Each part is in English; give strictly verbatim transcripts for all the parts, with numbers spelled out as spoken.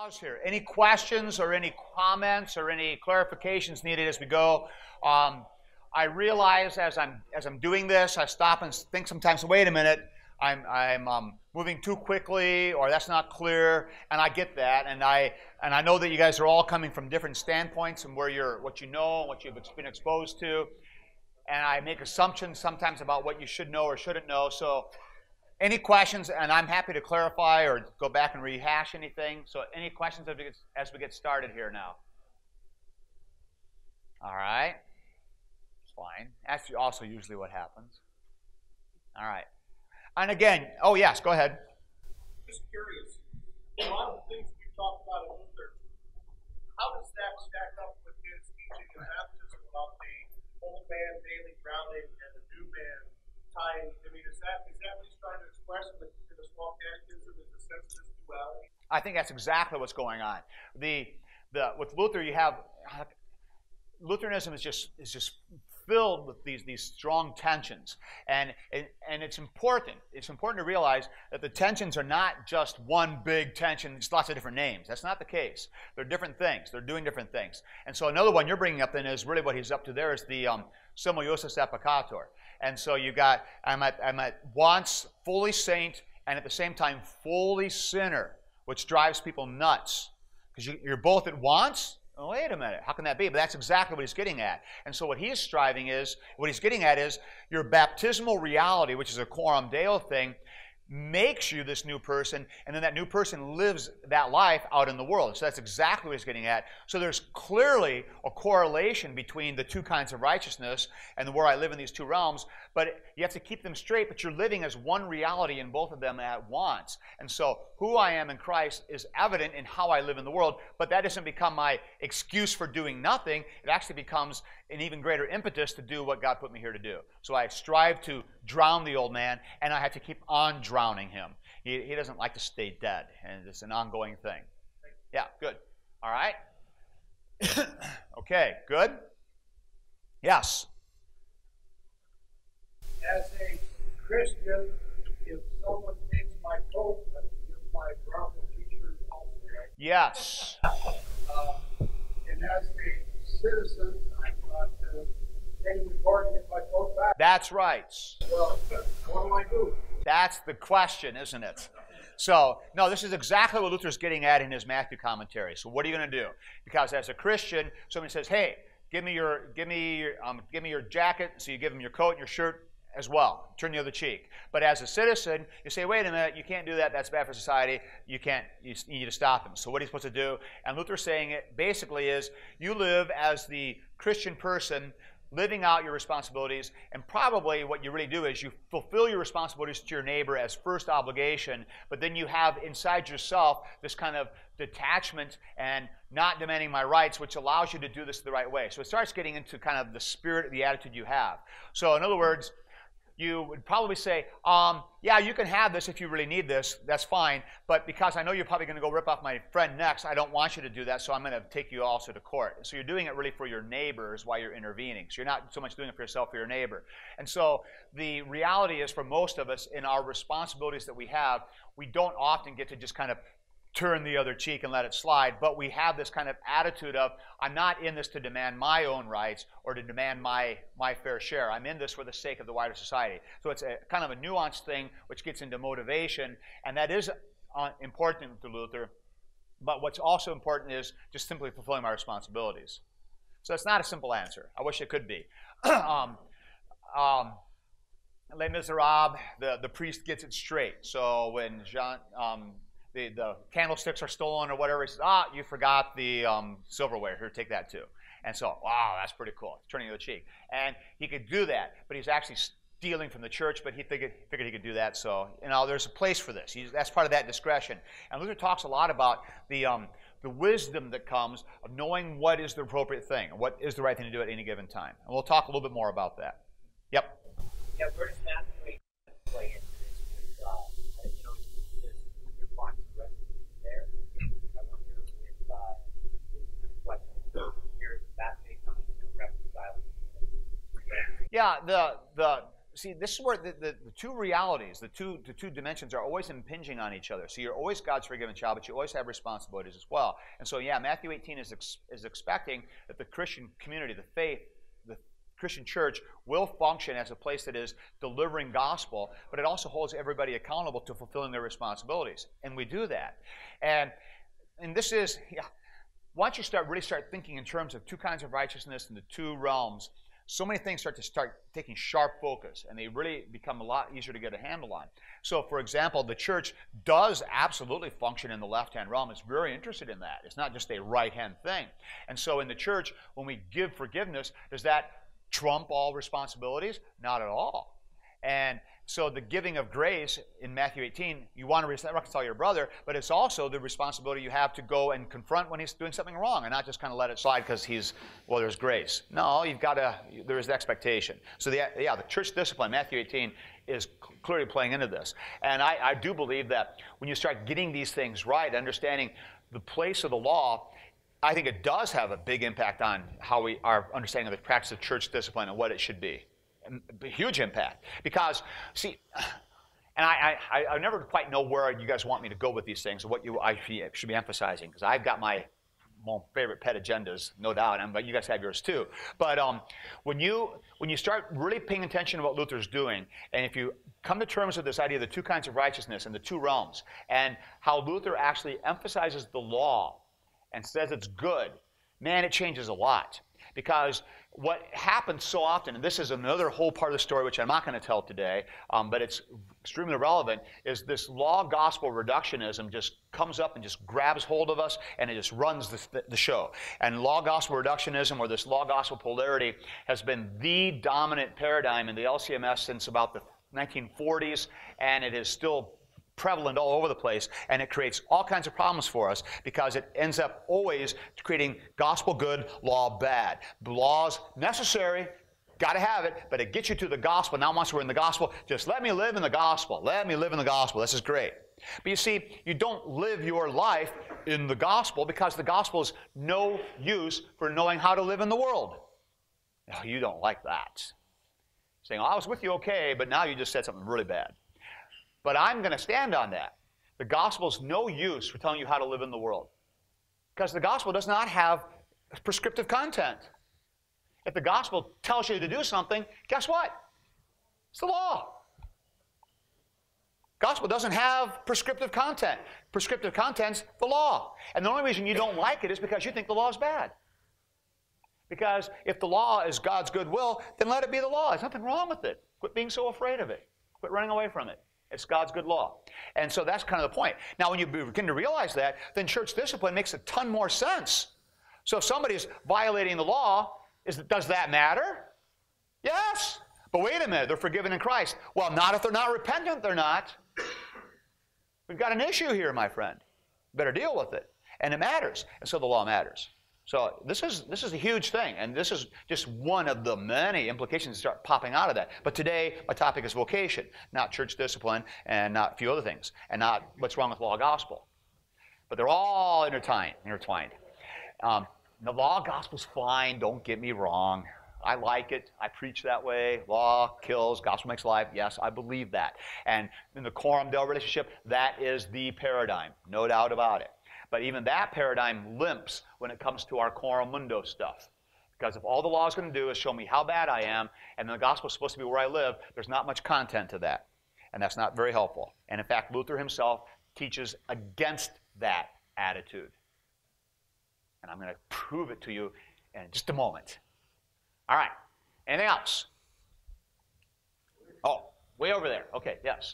pause here. Any questions or any comments or any clarifications needed as we go? Um, I realize as I'm as I'm doing this, I stop and think sometimes, wait a minute, I'm I'm um, moving too quickly, or that's not clear, and I get that, and I and I know that you guys are all coming from different standpoints and where you're, what you know, what you've been exposed to, and I make assumptions sometimes about what you should know or shouldn't know. So, any questions, and I'm happy to clarify or go back and rehash anything. So, any questions as we get, as we get started here now? All right. Fine. That's also usually what happens. All right. And again, oh yes, go ahead. Just curious. A lot of the things we talked about in Luther, how does that stack up with his teaching in baptism about the old man daily drowning and the new man tying? I mean, is that is that what he's trying to express in the, in the small catechism? Is the sense of this duality? I think that's exactly what's going on. The the with Luther, you have Lutheranism is just is just filled with these these strong tensions, and, and and it's important. It's important to realize that the tensions are not just one big tension. It's lots of different names. That's not the case. They're different things. They're doing different things. And so another one you're bringing up then is really what he's up to there is the um, Simul Justus et Peccator. And so you got I'm at I'm at once fully saint and at the same time fully sinner, which drives people nuts because you, you're both at once. Oh, wait a minute, how can that be? But that's exactly what he's getting at. And so what he is striving is, what he's getting at is your baptismal reality, which is a coram deo thing, makes you this new person, and then that new person lives that life out in the world. So that's exactly what he's getting at. So there's clearly a correlation between the two kinds of righteousness and where I live in these two realms, but you have to keep them straight, but you're living as one reality in both of them at once. And so who I am in Christ is evident in how I live in the world, but that doesn't become my excuse for doing nothing. It actually becomes an even greater impetus to do what God put me here to do. So I strive to drown the old man, and I have to keep on drowning him. He, he doesn't like to stay dead, and it's an ongoing thing. Yeah, good. All right. Okay, good. Yes. As a Christian, if someone takes my coat, I can give my brother teacher also, right? Yes. Uh, and as a citizen, I'm not uh, taking the court and get my coat back. That's right. Well, what do I do? That's the question, isn't it? So, no, this is exactly what Luther's getting at in his Matthew commentary. So what are you going to do? Because as a Christian, somebody says, hey, give me your, give me your, um, give me your jacket. So you give them your coat and your shirt as well. Turn the other cheek. But as a citizen, you say, wait a minute, you can't do that. That's bad for society. You can't, you need to stop him. So what are you supposed to do? And Luther's saying it basically is, you live as the Christian person, living out your responsibilities, and probably what you really do is you fulfill your responsibilities to your neighbor as first obligation, but then you have inside yourself this kind of detachment and not demanding my rights, which allows you to do this the right way. So it starts getting into kind of the spirit, the attitude you have. So in other words, you would probably say, um, yeah, you can have this if you really need this. That's fine. But because I know you're probably going to go rip off my friend next, I don't want you to do that, so I'm going to take you also to court. So you're doing it really for your neighbors while you're intervening. So you're not so much doing it for yourself, for your neighbor. And so the reality is for most of us in our responsibilities that we have, we don't often get to just kind of turn the other cheek and let it slide, but we have this kind of attitude of, I'm not in this to demand my own rights or to demand my, my fair share. I'm in this for the sake of the wider society. So it's a kind of a nuanced thing which gets into motivation, and that is uh, important to Luther, but what's also important is just simply fulfilling my responsibilities. So it's not a simple answer. I wish it could be. um, um, Les Miserables, the, the priest gets it straight. So when Jean... Um, The, the candlesticks are stolen or whatever. He says, ah, you forgot the um, silverware. Here, take that too. And so, wow, that's pretty cool. Turning the other cheek. And he could do that, but he's actually stealing from the church, but he figured, figured he could do that. So, you know, there's a place for this. He's, that's part of that discretion. And Luther talks a lot about the, um, the wisdom that comes of knowing what is the appropriate thing, what is the right thing to do at any given time. And we'll talk a little bit more about that. Yep. Yeah, where does that play, play into this? With, uh, you know, Luther finds the rest there. I wonder if uh, this question here that may come to reconcile. Yeah, the the see, this is where the, the, the two realities, the two, the two dimensions are always impinging on each other. So you're always God's forgiven child, but you always have responsibilities as well. And so, yeah, Matthew eighteen is, ex, is expecting that the Christian community, the faith, the Christian church will function as a place that is delivering gospel, but it also holds everybody accountable to fulfilling their responsibilities. And we do that. And, and this is, yeah, once you start really start thinking in terms of two kinds of righteousness and the two realms, so many things start to start taking sharp focus, and they really become a lot easier to get a handle on. So, for example, the church does absolutely function in the left-hand realm. It's very interested in that. It's not just a right-hand thing. And so in the church, when we give forgiveness, does that trump all responsibilities? Not at all. And so the giving of grace in Matthew eighteen, you want to reconcile your brother, but it's also the responsibility you have to go and confront when he's doing something wrong and not just kind of let it slide because he's, well, there's grace. No, you've got to, there is the expectation. So the, yeah, the church discipline, Matthew eighteen, is clearly playing into this. And I, I do believe that when you start getting these things right, understanding the place of the law, I think it does have a big impact on how we, our understanding of the practice of church discipline and what it should be. A huge impact. Because, see, and I, I, I never quite know where you guys want me to go with these things, or what you I should be emphasizing, because I've got my, my favorite pet agendas, no doubt, and but you guys have yours too. But um, when you when you start really paying attention to what Luther's doing, and if you come to terms with this idea of the two kinds of righteousness and the two realms, and how Luther actually emphasizes the law and says it's good, man, it changes a lot. Because what happens so often, and this is another whole part of the story which I'm not going to tell today, um, but it's extremely relevant, is this law-gospel reductionism just comes up and just grabs hold of us, and it just runs the, the show. And law-gospel reductionism, or this law-gospel polarity, has been the dominant paradigm in the L C M S since about the nineteen forties, and it is still prevalent all over the place, and it creates all kinds of problems for us because it ends up always creating gospel good, law bad. The law's necessary, got to have it, but it gets you to the gospel. Now once we're in the gospel, just let me live in the gospel. Let me live in the gospel. This is great. But you see, you don't live your life in the gospel because the gospel is no use for knowing how to live in the world. No, you don't like that. Saying, oh, I was with you okay, but now you just said something really bad. But I'm going to stand on that. The gospel is no use for telling you how to live in the world. Because the gospel does not have prescriptive content. If the gospel tells you to do something, guess what? It's the law. Gospel doesn't have prescriptive content. Prescriptive content's the law. And the only reason you don't like it is because you think the law is bad. Because if the law is God's good will, then let it be the law. There's nothing wrong with it. Quit being so afraid of it. Quit running away from it. It's God's good law. And so that's kind of the point. Now, when you begin to realize that, then church discipline makes a ton more sense. So if somebody's violating the law, is, does that matter? Yes. But wait a minute, they're forgiven in Christ. Well, not if they're not repentant, they're not. We've got an issue here, my friend. Better deal with it. And it matters. And so the law matters. So this is, this is a huge thing, and this is just one of the many implications that start popping out of that. But today, my topic is vocation, not church discipline, and not a few other things, and not what's wrong with law gospel. But they're all intertwined. intertwined. Um, the law gospel's fine, don't get me wrong. I like it. I preach that way. Law kills, gospel makes life. Yes, I believe that. And in the Coram Deo relationship, that is the paradigm, no doubt about it. But even that paradigm limps when it comes to our coram mundo stuff. Because if all the law is going to do is show me how bad I am, and the gospel is supposed to be where I live, there's not much content to that. And that's not very helpful. And in fact, Luther himself teaches against that attitude. And I'm going to prove it to you in just a moment. All right. Anything else? Oh, way over there. Okay, yes.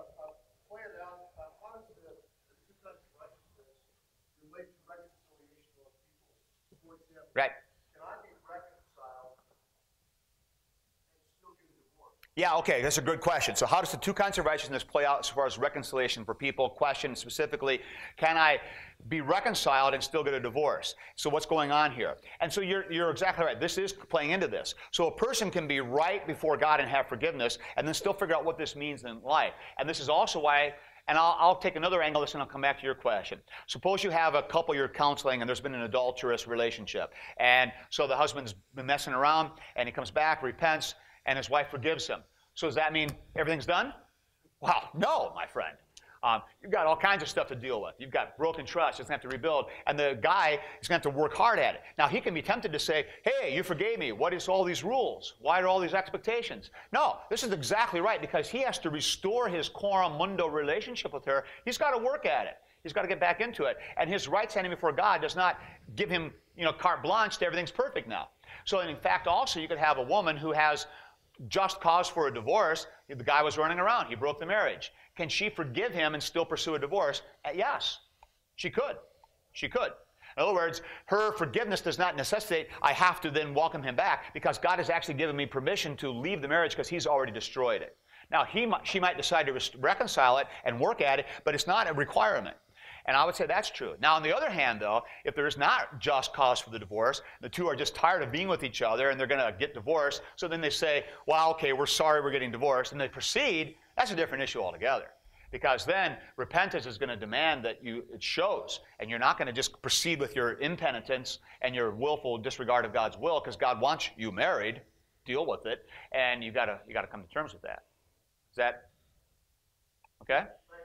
Right. Can I be reconciled and still get a divorce? Yeah, okay, that's a good question. So how does the two kinds of righteousness play out as far as reconciliation for people? Question specifically, can I be reconciled and still get a divorce? So what's going on here? And so you're, you're exactly right. This is playing into this. So a person can be right before God and have forgiveness and then still figure out what this means in life. And this is also why, and I'll, I'll take another angle of this and I'll come back to your question. Suppose you have a couple you're counseling and there's been an adulterous relationship. And so the husband's been messing around and he comes back, repents, and his wife forgives him. So does that mean everything's done? Well, no, my friend. Um, you've got all kinds of stuff to deal with. You've got broken trust. You're going to have to rebuild. And the guy is going to have to work hard at it. Now, he can be tempted to say, hey, you forgave me. What is all these rules? Why are all these expectations? No, this is exactly right, because he has to restore his coram mundo relationship with her. He's got to work at it. He's got to get back into it. And his right standing before God does not give him, you know, carte blanche to everything's perfect now. So, in fact, also, you could have a woman who has just cause for a divorce. The guy was running around. He broke the marriage. Can she forgive him and still pursue a divorce? Uh, yes, she could. She could. In other words, her forgiveness does not necessitate I have to then welcome him back, because God has actually given me permission to leave the marriage because he's already destroyed it. Now, he, she might decide to reconcile it and work at it, but it's not a requirement. And I would say that's true. Now, on the other hand, though, if there is not just cause for the divorce, the two are just tired of being with each other and they're going to get divorced, so then they say, well, okay, we're sorry we're getting divorced, and they proceed, that's a different issue altogether. Because then repentance is going to demand that you it shows, and you're not going to just proceed with your impenitence and your willful disregard of God's will, because God wants you married. Deal with it, and you got to you got to come to terms with that. Is that okay?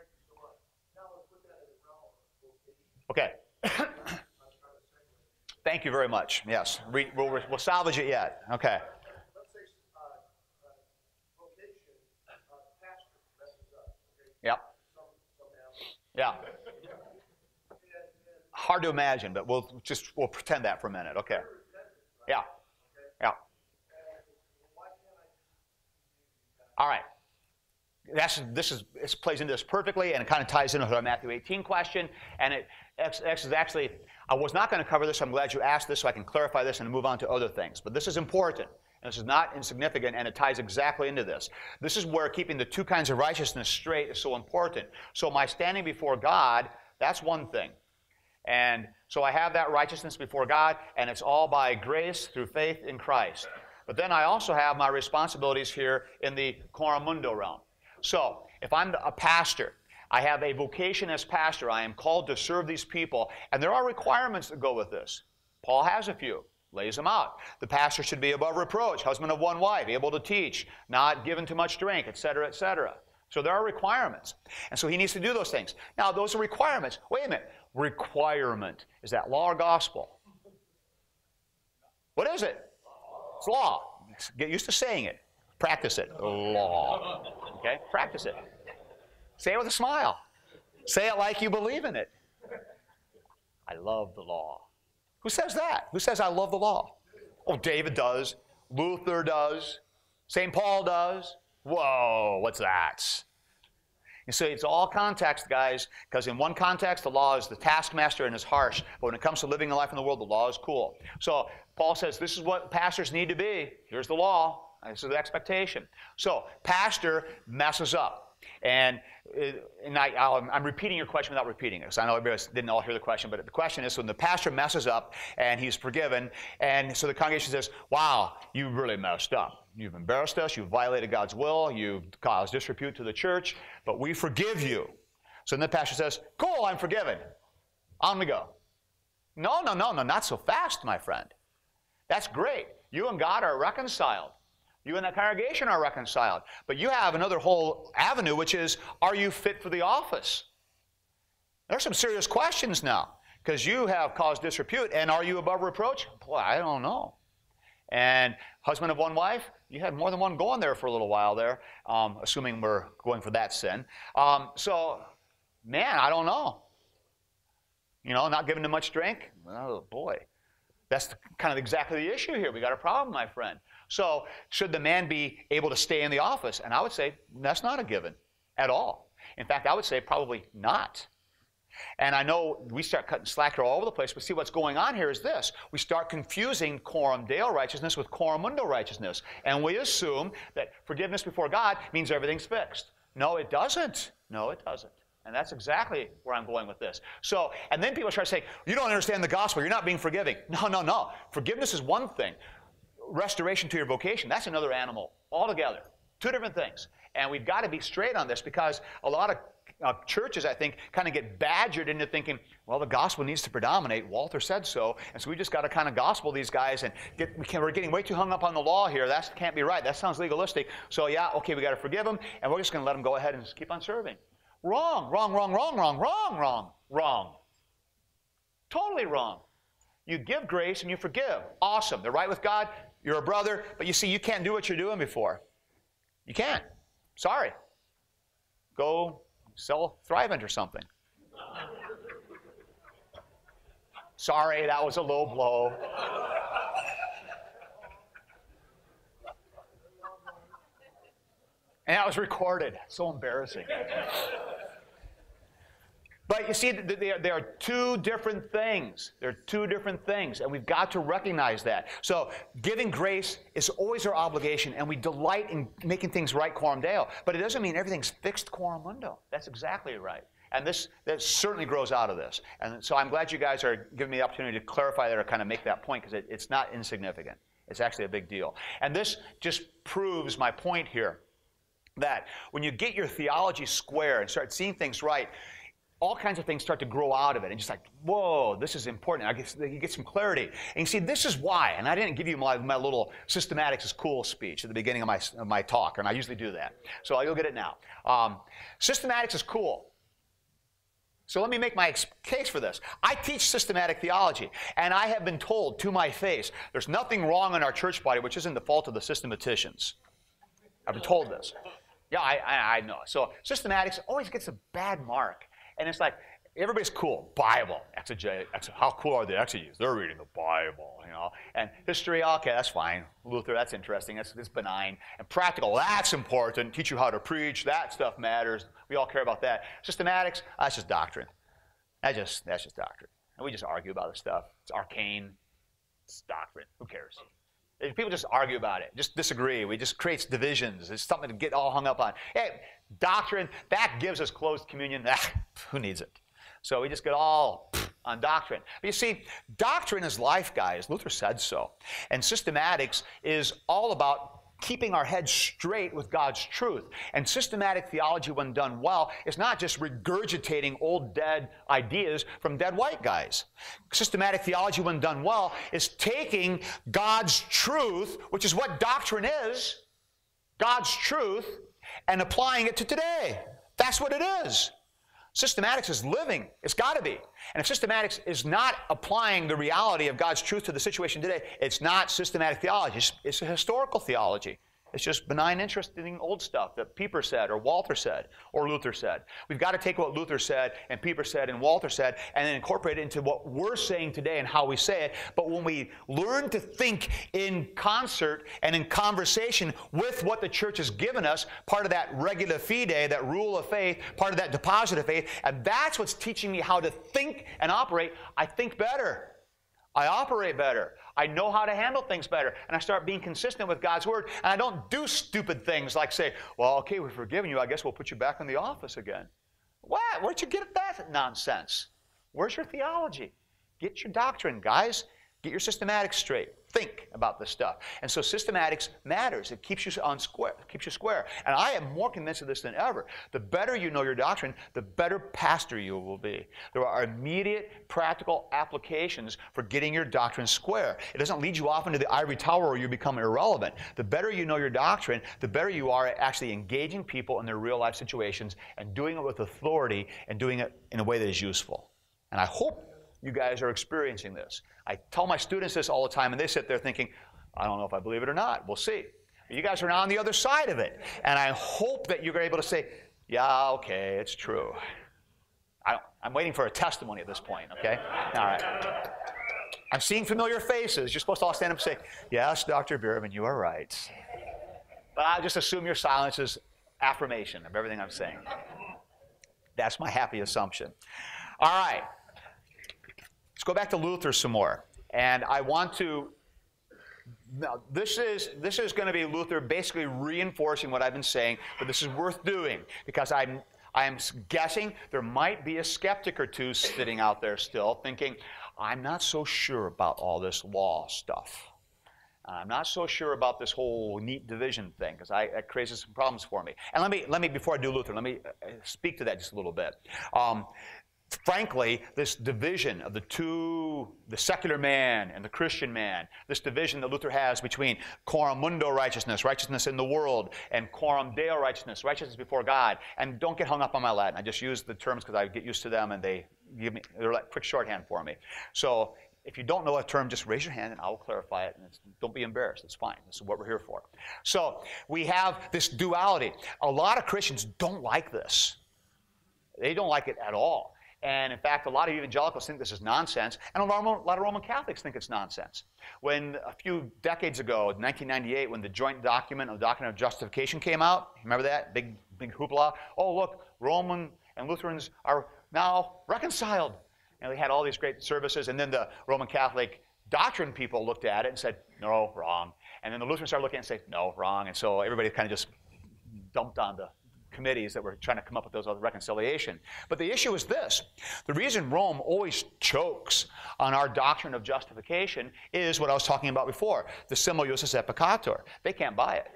Okay. Thank you very much. Yes, we, we'll, we'll salvage it yet. Okay. Let's say uh, uh, vocation, uh, pastor messes up. Okay? Yep. Some, somehow. Yeah. And, and Hard to imagine, but we'll just we'll pretend that for a minute. Okay. they're repentant, right? Yeah. Okay? Yeah. And why can't I? All right. That's, this is, this plays into this perfectly, and it kind of ties into our Matthew eighteen question. And it X, X is actually, I was not going to cover this, so I'm glad you asked this so I can clarify this and move on to other things. But this is important, and this is not insignificant, and it ties exactly into this. This is where keeping the two kinds of righteousness straight is so important. So my standing before God, that's one thing. And so I have that righteousness before God, and it's all by grace through faith in Christ. But then I also have my responsibilities here in the coram mundo realm. So, if I'm a pastor, I have a vocation as pastor. I am called to serve these people, and there are requirements that go with this. Paul has a few, lays them out. The pastor should be above reproach, husband of one wife, able to teach, not given to much drink, et cetera, et cetera. So there are requirements, and so he needs to do those things. Now, those are requirements. Wait a minute. Requirement. Is that law or gospel? What is it? It's law. Get used to saying it. Practice it. Law. Okay? Practice it. Say it with a smile. Say it like you believe in it. I love the law. Who says that? Who says I love the law? Oh, David does. Luther does. Saint Paul does. Whoa, what's that? You see, it's all context, guys, because in one context, the law is the taskmaster and is harsh. But when it comes to living a life in the world, the law is cool. So Paul says this is what pastors need to be. Here's the law. This is the expectation. So, pastor messes up. And, and I, I'll, I'm repeating your question without repeating it, because I know everybody didn't all hear the question, but the question is, when the pastor messes up and he's forgiven, and so the congregation says, wow, you really messed up. You've embarrassed us. You've violated God's will. You've caused disrepute to the church, but we forgive you. So then the pastor says, cool, I'm forgiven. On we go. No, no, no, no, not so fast, my friend. That's great. You and God are reconciled. You and that congregation are reconciled. But you have another whole avenue, which is, are you fit for the office? There's some serious questions now, because you have caused disrepute, and are you above reproach? Boy, I don't know. And husband of one wife, you had more than one going there for a little while there, um, assuming we're going for that sin. Um, so, man, I don't know. You know, not giving them much drink? Oh, boy. That's the, kind of exactly the issue here. We got a problem, my friend. So, should the man be able to stay in the office? And I would say that's not a given at all. In fact, I would say probably not. And I know we start cutting slack here all over the place, but see what's going on here is this. We start confusing coram Deo righteousness with coram mundo righteousness. And we assume that forgiveness before God means everything's fixed. No, it doesn't. No, it doesn't. And that's exactly where I'm going with this. So, and then people try to say, you don't understand the gospel. You're not being forgiving. No, no, no. Forgiveness is one thing. Restoration to your vocation, that's another animal altogether. Two different things. And we've got to be straight on this, because a lot of uh, churches, I think, kind of get badgered into thinking, well, the gospel needs to predominate. Walter said so. And so we just got to kind of gospel these guys. And get, we can, we're getting way too hung up on the law here. That can't be right. That sounds legalistic. So, yeah, okay, we got to forgive them. And we're just going to let them go ahead and just keep on serving. Wrong, wrong, wrong, wrong, wrong, wrong, wrong, wrong. Totally wrong. You give grace and you forgive. Awesome. They're right with God. You're a brother. But you see, you can't do what you're doing before. You can't. Sorry. Go sell Thrivent or something. Sorry, that was a low blow. And that was recorded. So embarrassing. But you see, there are two different things. There are two different things, and we've got to recognize that. So giving grace is always our obligation, and we delight in making things right coram deo. But it doesn't mean everything's fixed coram mundo. That's exactly right. And this that certainly grows out of this. And so I'm glad you guys are giving me the opportunity to clarify that or kind of make that point, because it, it's not insignificant. It's actually a big deal. And this just proves my point here, that when you get your theology square and start seeing things right, all kinds of things start to grow out of it. And just like, whoa, this is important. I guess you get some clarity. And you see, this is why. And I didn't give you my, my little systematics is cool speech at the beginning of my, of my talk, and I usually do that. So you'll get it now. Um, systematics is cool. So let me make my case for this. I teach systematic theology, and I have been told to my face, there's nothing wrong in our church body, which isn't the fault of the systematicians. I've been told this. Yeah, I, I, I know. So systematics always gets a bad mark. And it's like, everybody's cool. Bible, exegete, exe, how cool are the exegetes? They're reading the Bible, you know. And history, okay, that's fine. Luther, that's interesting. That's, that's benign. And practical, that's important. Teach you how to preach. That stuff matters. We all care about that. Systematics, that's just doctrine. That just, that's just doctrine. And we just argue about this stuff. It's arcane. It's doctrine. Who cares? People just argue about it, just disagree. We just creates divisions. It's something to get all hung up on. Hey, doctrine, that gives us closed communion. Ah, who needs it? So we just get all on doctrine. But you see, doctrine is life, guys. Luther said so. And systematics is all about keeping our heads straight with God's truth. And systematic theology, when done well, is not just regurgitating old dead ideas from dead white guys. Systematic theology, when done well, is taking God's truth, which is what doctrine is, God's truth, and applying it to today. That's what it is. Systematics is living. It's got to be. And if systematics is not applying the reality of God's truth to the situation today, it's not systematic theology. It's, it's a historical theology. It's just benign, interesting old stuff that Pieper said or Walter said or Luther said. We've got to take what Luther said and Pieper said and Walter said and then incorporate it into what we're saying today and how we say it. But when we learn to think in concert and in conversation with what the church has given us, part of that regula fide, that rule of faith, part of that deposit of faith, and that's what's teaching me how to think and operate, I think better. I operate better. I know how to handle things better. And I start being consistent with God's Word. And I don't do stupid things like say, well, okay, we've forgiven you. I guess we'll put you back in the office again. What? Where'd you get that nonsense? Where's your theology? Get your doctrine, guys. Get your systematics straight. Think about this stuff. And so systematics matters. It keeps you on square, keeps you square. And I am more convinced of this than ever. The better you know your doctrine, the better pastor you will be. There are immediate practical applications for getting your doctrine square. It doesn't lead you off into the ivory tower where you become irrelevant. The better you know your doctrine, the better you are at actually engaging people in their real life situations and doing it with authority and doing it in a way that is useful. And I hope you guys are experiencing this. I tell my students this all the time, and they sit there thinking, I don't know if I believe it or not. We'll see. You guys are now on the other side of it. And I hope that you're able to say, yeah, okay, it's true. I, I'm waiting for a testimony at this point, okay? All right. I'm seeing familiar faces. You're supposed to all stand up and say, yes, Doctor Biermann, you are right. But I'll just assume your silence is affirmation of everything I'm saying. That's my happy assumption. All right. Let's go back to Luther some more. And I want to, now this is, this is going to be Luther basically reinforcing what I've been saying, but this is worth doing because I'm, I'm guessing there might be a skeptic or two sitting out there still thinking, I'm not so sure about all this law stuff. I'm not so sure about this whole neat division thing, because that creates some problems for me. And let me, let me, before I do Luther, let me speak to that just a little bit. Um, frankly, this division of the two, the secular man and the Christian man, this division that Luther has between coram mundo righteousness, righteousness in the world, and coram Deo righteousness, righteousness before God. And don't get hung up on my Latin. I just use the terms because I get used to them, and they give me, they're like quick shorthand for me. So if you don't know a term, just raise your hand and I will clarify it. And it's, don't be embarrassed. It's fine. This is what we're here for. So we have this duality. A lot of Christians don't like this. They don't like it at all. And in fact, a lot of evangelicals think this is nonsense, and a lot of, a lot of Roman Catholics think it's nonsense. When a few decades ago, nineteen ninety-eight, when the joint document of the Doctrine of Justification came out, remember that? Big, big hoopla. Oh, look, Roman and Lutherans are now reconciled. And we had all these great services, and then the Roman Catholic doctrine people looked at it and said, no, wrong. And then the Lutherans started looking at it and said, no, wrong. And so everybody kind of just dumped on the committees that were trying to come up with those other reconciliation. But the issue is this. The reason Rome always chokes on our doctrine of justification is what I was talking about before, the simul justus et peccator. They can't buy it.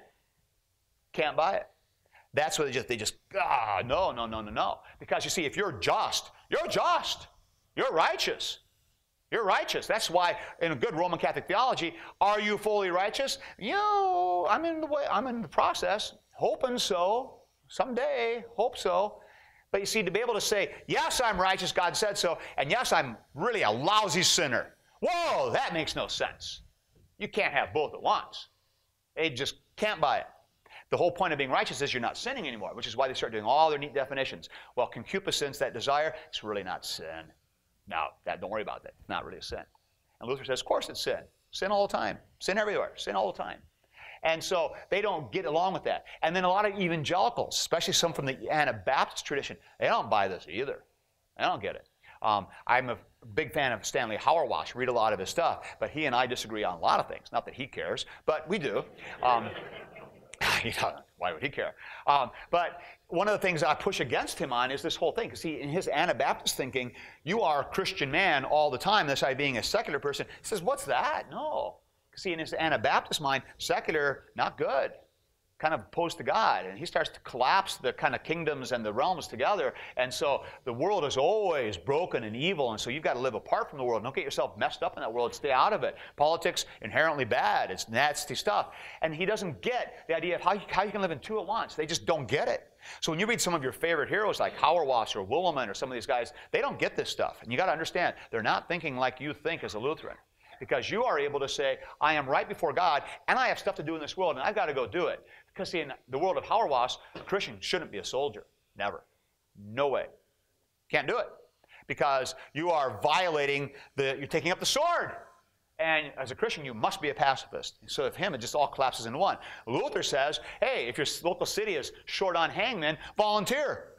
Can't buy it. That's where they just, they just, ah, no, no, no, no, no. Because you see, if you're just, you're just. You're righteous. You're righteous. That's why in a good Roman Catholic theology, are you fully righteous? You know, I'm in the way, I'm in the process, hoping so. Someday, hope so. But you see, to be able to say, yes, I'm righteous, God said so, and yes, I'm really a lousy sinner. Whoa, that makes no sense. You can't have both at once. They just can't buy it. The whole point of being righteous is you're not sinning anymore, which is why they start doing all their neat definitions. Well, concupiscence, that desire, it's really not sin. Now, that, don't worry about that. It's not really a sin. And Luther says, of course it's sin. Sin all the time. Sin everywhere. Sin all the time. And so they don't get along with that. And then a lot of evangelicals, especially some from the Anabaptist tradition, they don't buy this either. They don't get it. Um, I'm a big fan of Stanley Hauerwas. Read a lot of his stuff. But he and I disagree on a lot of things. Not that he cares, but we do. Um, you know, why would he care? Um, but one of the things I push against him on is this whole thing. Because see, in his Anabaptist thinking, you are a Christian man all the time. This guy being a secular person. He says, what's that? No. Because see, in his Anabaptist mind, secular, not good. Kind of opposed to God. And he starts to collapse the kind of kingdoms and the realms together. And so the world is always broken and evil. And so you've got to live apart from the world. Don't get yourself messed up in that world. Stay out of it. Politics, inherently bad. It's nasty stuff. And he doesn't get the idea of how you, how you can live in two at once. They just don't get it. So when you read some of your favorite heroes like Hauerwas or Wilhelm or some of these guys, they don't get this stuff. And you got to understand, they're not thinking like you think as a Lutheran. Because you are able to say, I am right before God, and I have stuff to do in this world, and I've got to go do it. Because see, in the world of Hauerwas, a Christian shouldn't be a soldier. Never. No way. Can't do it. Because you are violating the, you're taking up the sword. And as a Christian, you must be a pacifist. So if him, it just all collapses into one. Luther says, hey, if your local city is short on hangmen, volunteer.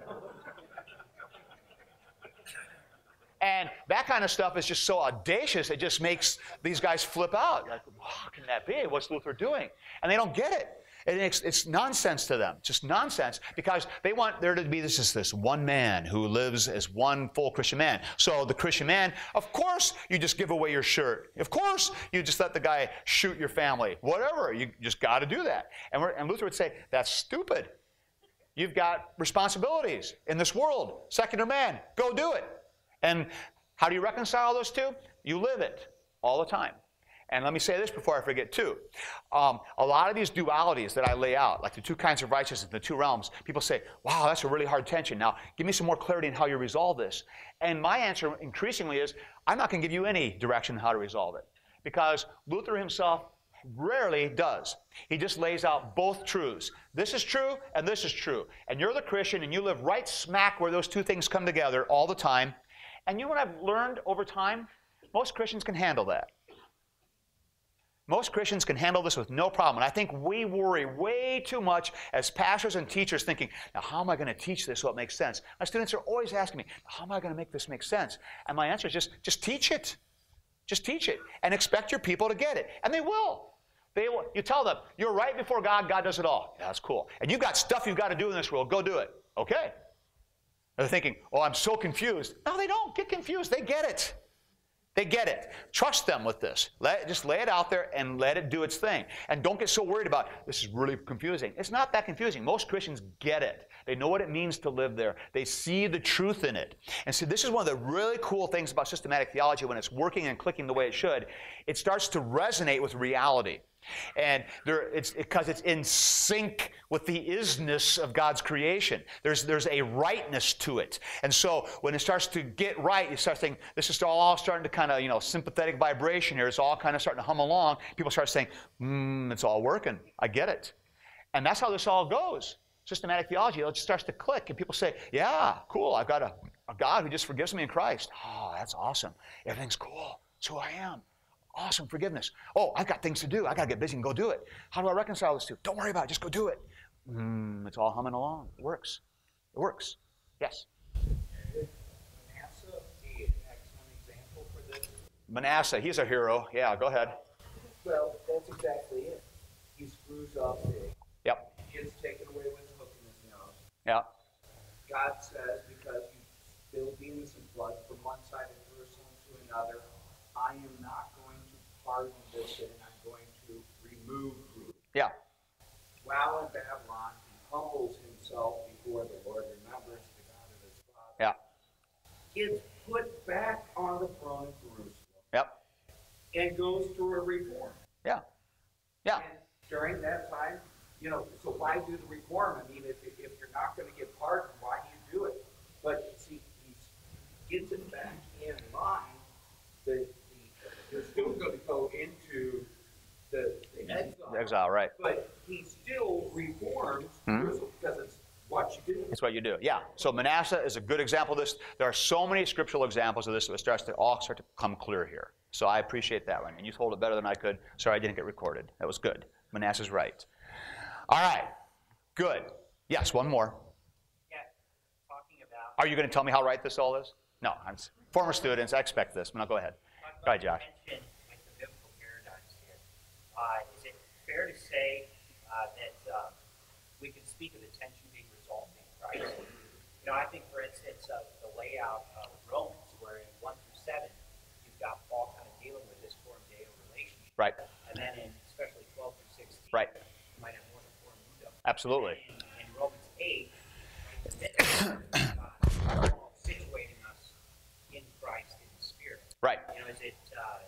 And that kind of stuff is just so audacious, it just makes these guys flip out. Like, how can that be? What's Luther doing? And they don't get it. And it's, it's nonsense to them, just nonsense, because they want there to be this, this, this one man who lives as one full Christian man. So the Christian man, of course you just give away your shirt. Of course you just let the guy shoot your family. Whatever, you just got to do that. And, we're, and Luther would say, that's stupid. You've got responsibilities in this world. Secular man, go do it. And how do you reconcile those two? You live it all the time. And let me say this before I forget too. Um, a lot of these dualities that I lay out, like the two kinds of righteousness, the two realms, people say, wow, that's a really hard tension. Now, give me some more clarity in how you resolve this. And my answer increasingly is, I'm not going to give you any direction on how to resolve it. Because Luther himself rarely does. He just lays out both truths. This is true and this is true. And you're the Christian and you live right smack where those two things come together all the time. And you know what I've learned over time? Most Christians can handle that. Most Christians can handle this with no problem. And I think we worry way too much as pastors and teachers thinking, now how am I going to teach this so it makes sense? My students are always asking me, how am I going to make this make sense? And my answer is just, just teach it. Just teach it. And expect your people to get it. And they will. They will. You tell them, you're right before God, God does it all. Yeah, that's cool. And you've got stuff you've got to do in this world, go do it. Okay. They're thinking, oh, I'm so confused. No, they don't get confused. They get it. They get it. Trust them with this. Let, just lay it out there and let it do its thing. And don't get so worried about, this is really confusing. It's not that confusing. Most Christians get it. They know what it means to live there. They see the truth in it. And so this is one of the really cool things about systematic theology when it's working and clicking the way it should. It starts to resonate with reality. And there, it's because it's in sync with the isness of God's creation. There's, there's a rightness to it. And so when it starts to get right, you start thinking, this is all starting to kind of, you know, sympathetic vibration here. It's all kind of starting to hum along. People start saying, hmm, it's all working. I get it. And that's how this all goes. Systematic theology, it just starts to click. And people say, yeah, cool. I've got a, a God who just forgives me in Christ. Oh, that's awesome. Everything's cool. That's who I am. Awesome forgiveness. Oh, I've got things to do. I've got to get busy and go do it. How do I reconcile this two? Don't worry about it. Just go do it. Mm, it's all humming along. It works. It works. Yes? Manasseh be an excellent example for this? Manasseh, he's a hero. Yeah, go ahead. Well, that's exactly it. He screws up big. Yep. He gets taken away with a hook in his nose. Yeah. God says, because you spilled demons and blood from one side of Jerusalem to another, I am not going to pardon this sin, and I'm going to remove you. Yeah. While in Babylon, he humbles himself before the Lord, remembers the God of his father. Yeah. Gets put back on the throne of Jerusalem. Yep. And goes through a reform. Yeah. Yeah. And during that time, you know, so why do the reform? I mean, if, if you're not going to get pardoned, why do you do it? But see, he gets it back in line. The, the, they're still going to go into the, the exile. Exile, right. But he still reforms Hmm? because it's what you do. It's what you do. Yeah. So Manasseh is a good example of this. There are so many scriptural examples of this that it starts to all start to come clear here. So I appreciate that one. And you told it better than I could. Sorry I didn't get recorded. That was good. Manasseh's right. All right. Good. Yes, one more. Yeah, talking about. Are you going to tell me how right this all is? No. I'm former students. I expect this. No, go ahead. Go ahead, Josh. Mention, like, the biblical paradigms here. Uh, is it fair to say uh, that uh, we can speak of the tension being resolved in Christ? You know, I think, for instance, uh, the layout of Romans, where in one through seven, you've got Paul kind of dealing with this forum deo relationship. Right. And then in especially twelve through sixteen, Right. you might have more than forum mundo. Absolutely. In, in Romans eight, uh, Paul situating us in Christ in the Spirit. Right. You know, is it uh,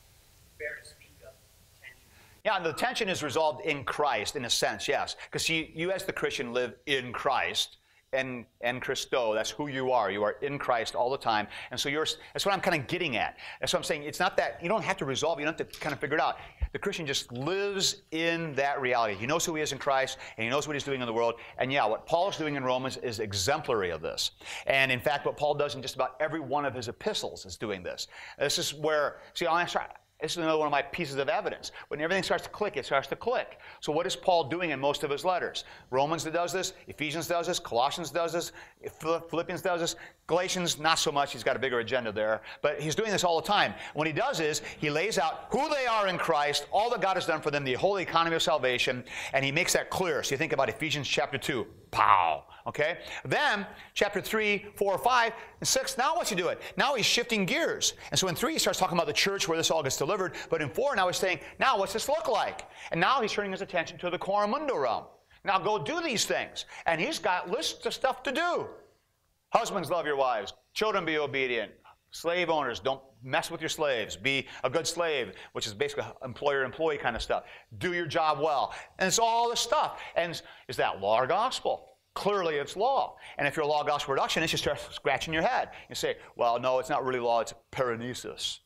fair to speak of tension? Yeah, and the tension is resolved in Christ, in a sense, yes. Because you, you as the Christian live in Christ, and, and Christo, that's who you are. You are in Christ all the time. And so you're, that's what I'm kind of getting at. That's what I'm saying. It's not that, you don't have to resolve, you don't have to kind of figure it out. The Christian just lives in that reality. He knows who he is in Christ, and he knows what he's doing in the world. And yeah, what Paul's doing in Romans is exemplary of this. And in fact, what Paul does in just about every one of his epistles is doing this. This is where, see, I'll answer, this is another one of my pieces of evidence. When everything starts to click, it starts to click. So what is Paul doing in most of his letters? Romans does this, Ephesians does this, Colossians does this, Philippians does this, Galatians, not so much. He's got a bigger agenda there. But he's doing this all the time. What he does is he lays out who they are in Christ, all that God has done for them, the whole economy of salvation, and he makes that clear. So you think about Ephesians chapter two. Pow! Okay? Then, chapter three, four, five, and six, now what's he doing? Now he's shifting gears. And so in three, he starts talking about the church where this all gets delivered. But in four, now he's saying, now what's this look like? And now he's turning his attention to the coramundo realm. Now go do these things. And he's got lists of stuff to do. Husbands, love your wives. Children, be obedient. Slave owners, don't mess with your slaves. Be a good slave, which is basically employer-employee kind of stuff. Do your job well. And it's all this stuff. And is that law or gospel? Clearly, it's law. And if you're a law gospel reductionist, you start scratching your head. You say, well, no, it's not really law, it's paranesis.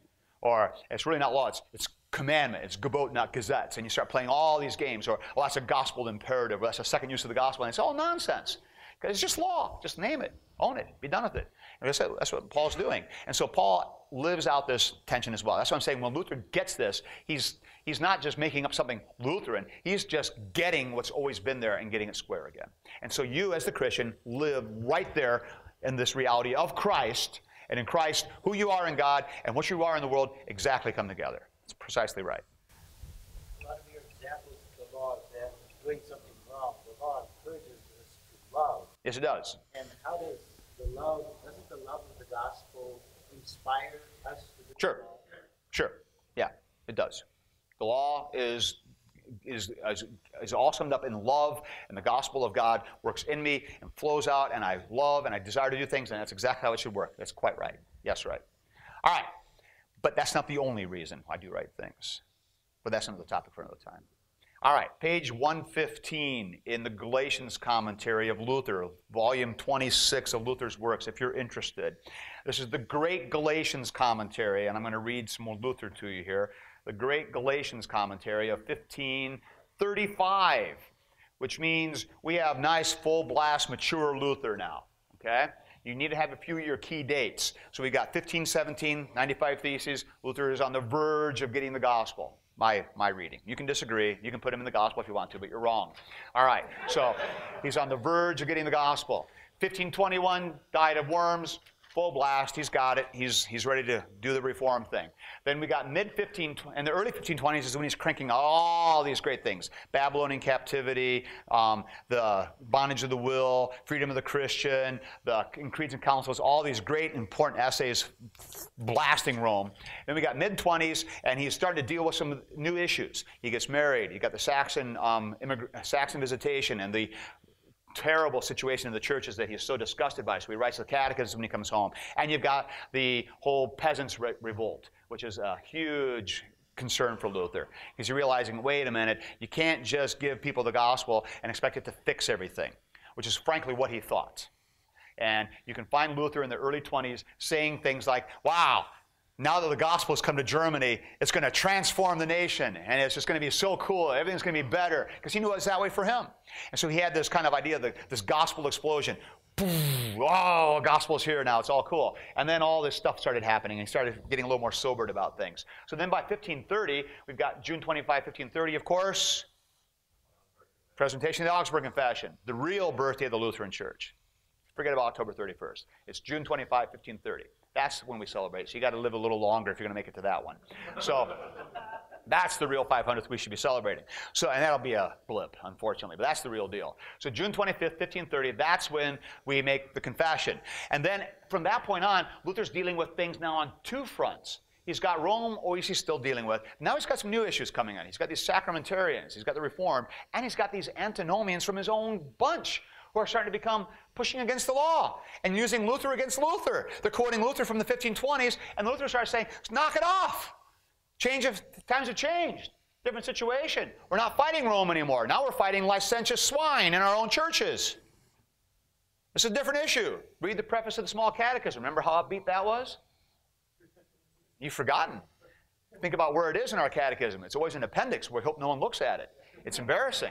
Or it's really not law, it's, it's commandment. It's gebot, not gazettes. And you start playing all these games. Or, well, that's a gospel imperative. Or that's a second use of the gospel. And it's all nonsense. Because it's just law. Just name it. Own it. Be done with it. And that's, that's what Paul's doing. And so Paul lives out this tension as well. That's what I'm saying. When Luther gets this, he's, he's not just making up something Lutheran. He's just getting what's always been there and getting it square again. And so you, as the Christian, live right there in this reality of Christ. And in Christ, who you are in God and what you are in the world exactly come together. It's precisely right. A lot of your examples of the law is that doing something wrong. The law encourages us to love. Yes, it does. And how does the love, doesn't the love of the gospel inspire us to do Sure. Sure. Yeah, it does. The law is, is, is, is all summed up in love, and the gospel of God works in me and flows out, and I love and I desire to do things, and that's exactly how it should work. That's quite right. Yes, right. All right. But that's not the only reason I do right things. But that's another topic for another time. All right, page one fifteen in the Galatians commentary of Luther, volume twenty-six of Luther's works, if you're interested. This is the Great Galatians commentary, and I'm going to read some more Luther to you here. The Great Galatians commentary of fifteen thirty-five, which means we have nice, full-blast, mature Luther now, okay? You need to have a few of your key dates. So we got fifteen seventeen, ninety-five Theses. Luther is on the verge of getting the gospel. My, my reading. You can disagree. You can put him in the gospel if you want to, but you're wrong. All right, so he's on the verge of getting the gospel. fifteen twenty-one, died of worms, full blast. He's got it. He's, he's ready to do the reform thing. Then we got mid fifteen, and the early fifteen twenties is when he's cranking all these great things. Babylonian captivity, um, the bondage of the will, freedom of the Christian, the Creeds and Councils, all these great important essays blasting Rome. Then we got mid twenties, and he's starting to deal with some new issues. He gets married. You got the Saxon, um, Saxon visitation and the terrible situation in the churches that he's so disgusted by. So he writes the catechism when he comes home. And you've got the whole peasants' re revolt, which is a huge concern for Luther. Because you're realizing, wait a minute, you can't just give people the gospel and expect it to fix everything, which is frankly what he thought. And you can find Luther in the early twenties saying things like, wow, now that the gospel has come to Germany, it's going to transform the nation, and it's just going to be so cool. Everything's going to be better, because he knew it was that way for him. And so he had this kind of idea, the, this gospel explosion. Oh, gospel's here now. It's all cool. And then all this stuff started happening, and he started getting a little more sobered about things. So then by fifteen thirty, we've got June twenty-fifth, fifteen thirty, of course, presentation of the Augsburg Confession, the real birthday of the Lutheran Church. Forget about October thirty-first. It's June twenty-fifth, fifteen thirty. That's when we celebrate. So you got to live a little longer if you're going to make it to that one. So that's the real five hundredth we should be celebrating. So, and that'll be a blip, unfortunately, but that's the real deal. So June twenty-fifth, fifteen thirty, that's when we make the confession. And then from that point on, Luther's dealing with things now on two fronts. He's got Rome, or he's still dealing with. Now he's got some new issues coming on. He's got these sacramentarians, he's got the Reformed, and he's got these antinomians from his own bunch who are starting to become pushing against the law and using Luther against Luther. They're quoting Luther from the fifteen twenties, and Luther starts saying, knock it off. Change of, times have changed. Different situation. We're not fighting Rome anymore. Now we're fighting licentious swine in our own churches. This is a different issue. Read the preface of the Small Catechism. Remember how upbeat that was? You've forgotten. Think about where it is in our catechism. It's always an appendix where we hope no one looks at it. It's embarrassing.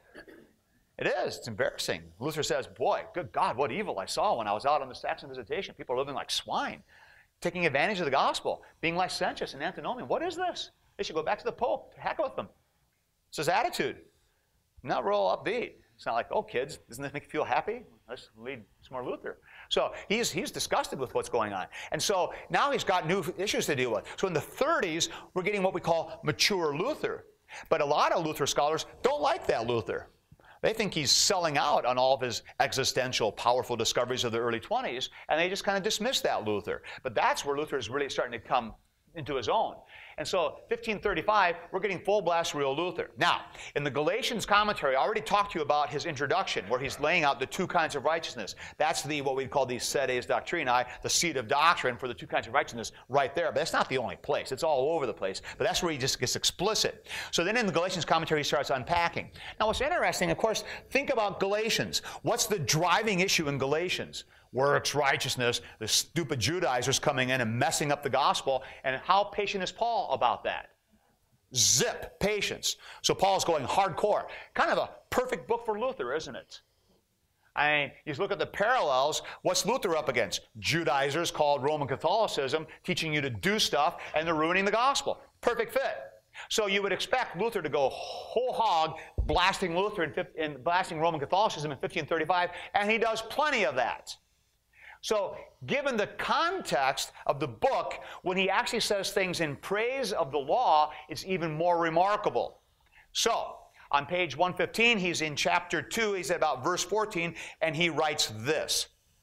It is. It's embarrassing. Luther says, boy, good God, what evil I saw when I was out on the Saxon visitation. People are living like swine, taking advantage of the gospel, being licentious and antinomian. What is this? They should go back to the Pope. To heck with them. It's his attitude. Not real upbeat. It's not like, oh, kids, doesn't this make you feel happy? Let's lead some more Luther. So he's, he's disgusted with what's going on. And so now he's got new issues to deal with. So in the thirties, we're getting what we call mature Luther. But a lot of Luther scholars don't like that Luther. They think he's selling out on all of his existential, powerful discoveries of the early twenties, and they just kind of dismiss that Luther. But that's where Luther is really starting to come into his own. And so fifteen thirty-five, we're getting full blast real Luther. Now, in the Galatians commentary, I already talked to you about his introduction, where he's laying out the two kinds of righteousness. That's the what we call the sedes doctrinae, the seat of doctrine for the two kinds of righteousness right there. But that's not the only place. It's all over the place. But that's where he just gets explicit. So then in the Galatians commentary, he starts unpacking. Now, what's interesting, of course, think about Galatians. What's the driving issue in Galatians? Works, righteousness, the stupid Judaizers coming in and messing up the gospel. And how patient is Paul about that? Zip, patience. So Paul's going hardcore. Kind of a perfect book for Luther, isn't it? I mean, you look at the parallels. What's Luther up against? Judaizers called Roman Catholicism, teaching you to do stuff, and they're ruining the gospel. Perfect fit. So you would expect Luther to go whole hog, blasting Luther and, and blasting Roman Catholicism in fifteen thirty-five, and he does plenty of that. So given the context of the book, when he actually says things in praise of the law, it's even more remarkable. So on page one fifteen, he's in chapter two, he's at about verse fourteen, and he writes this.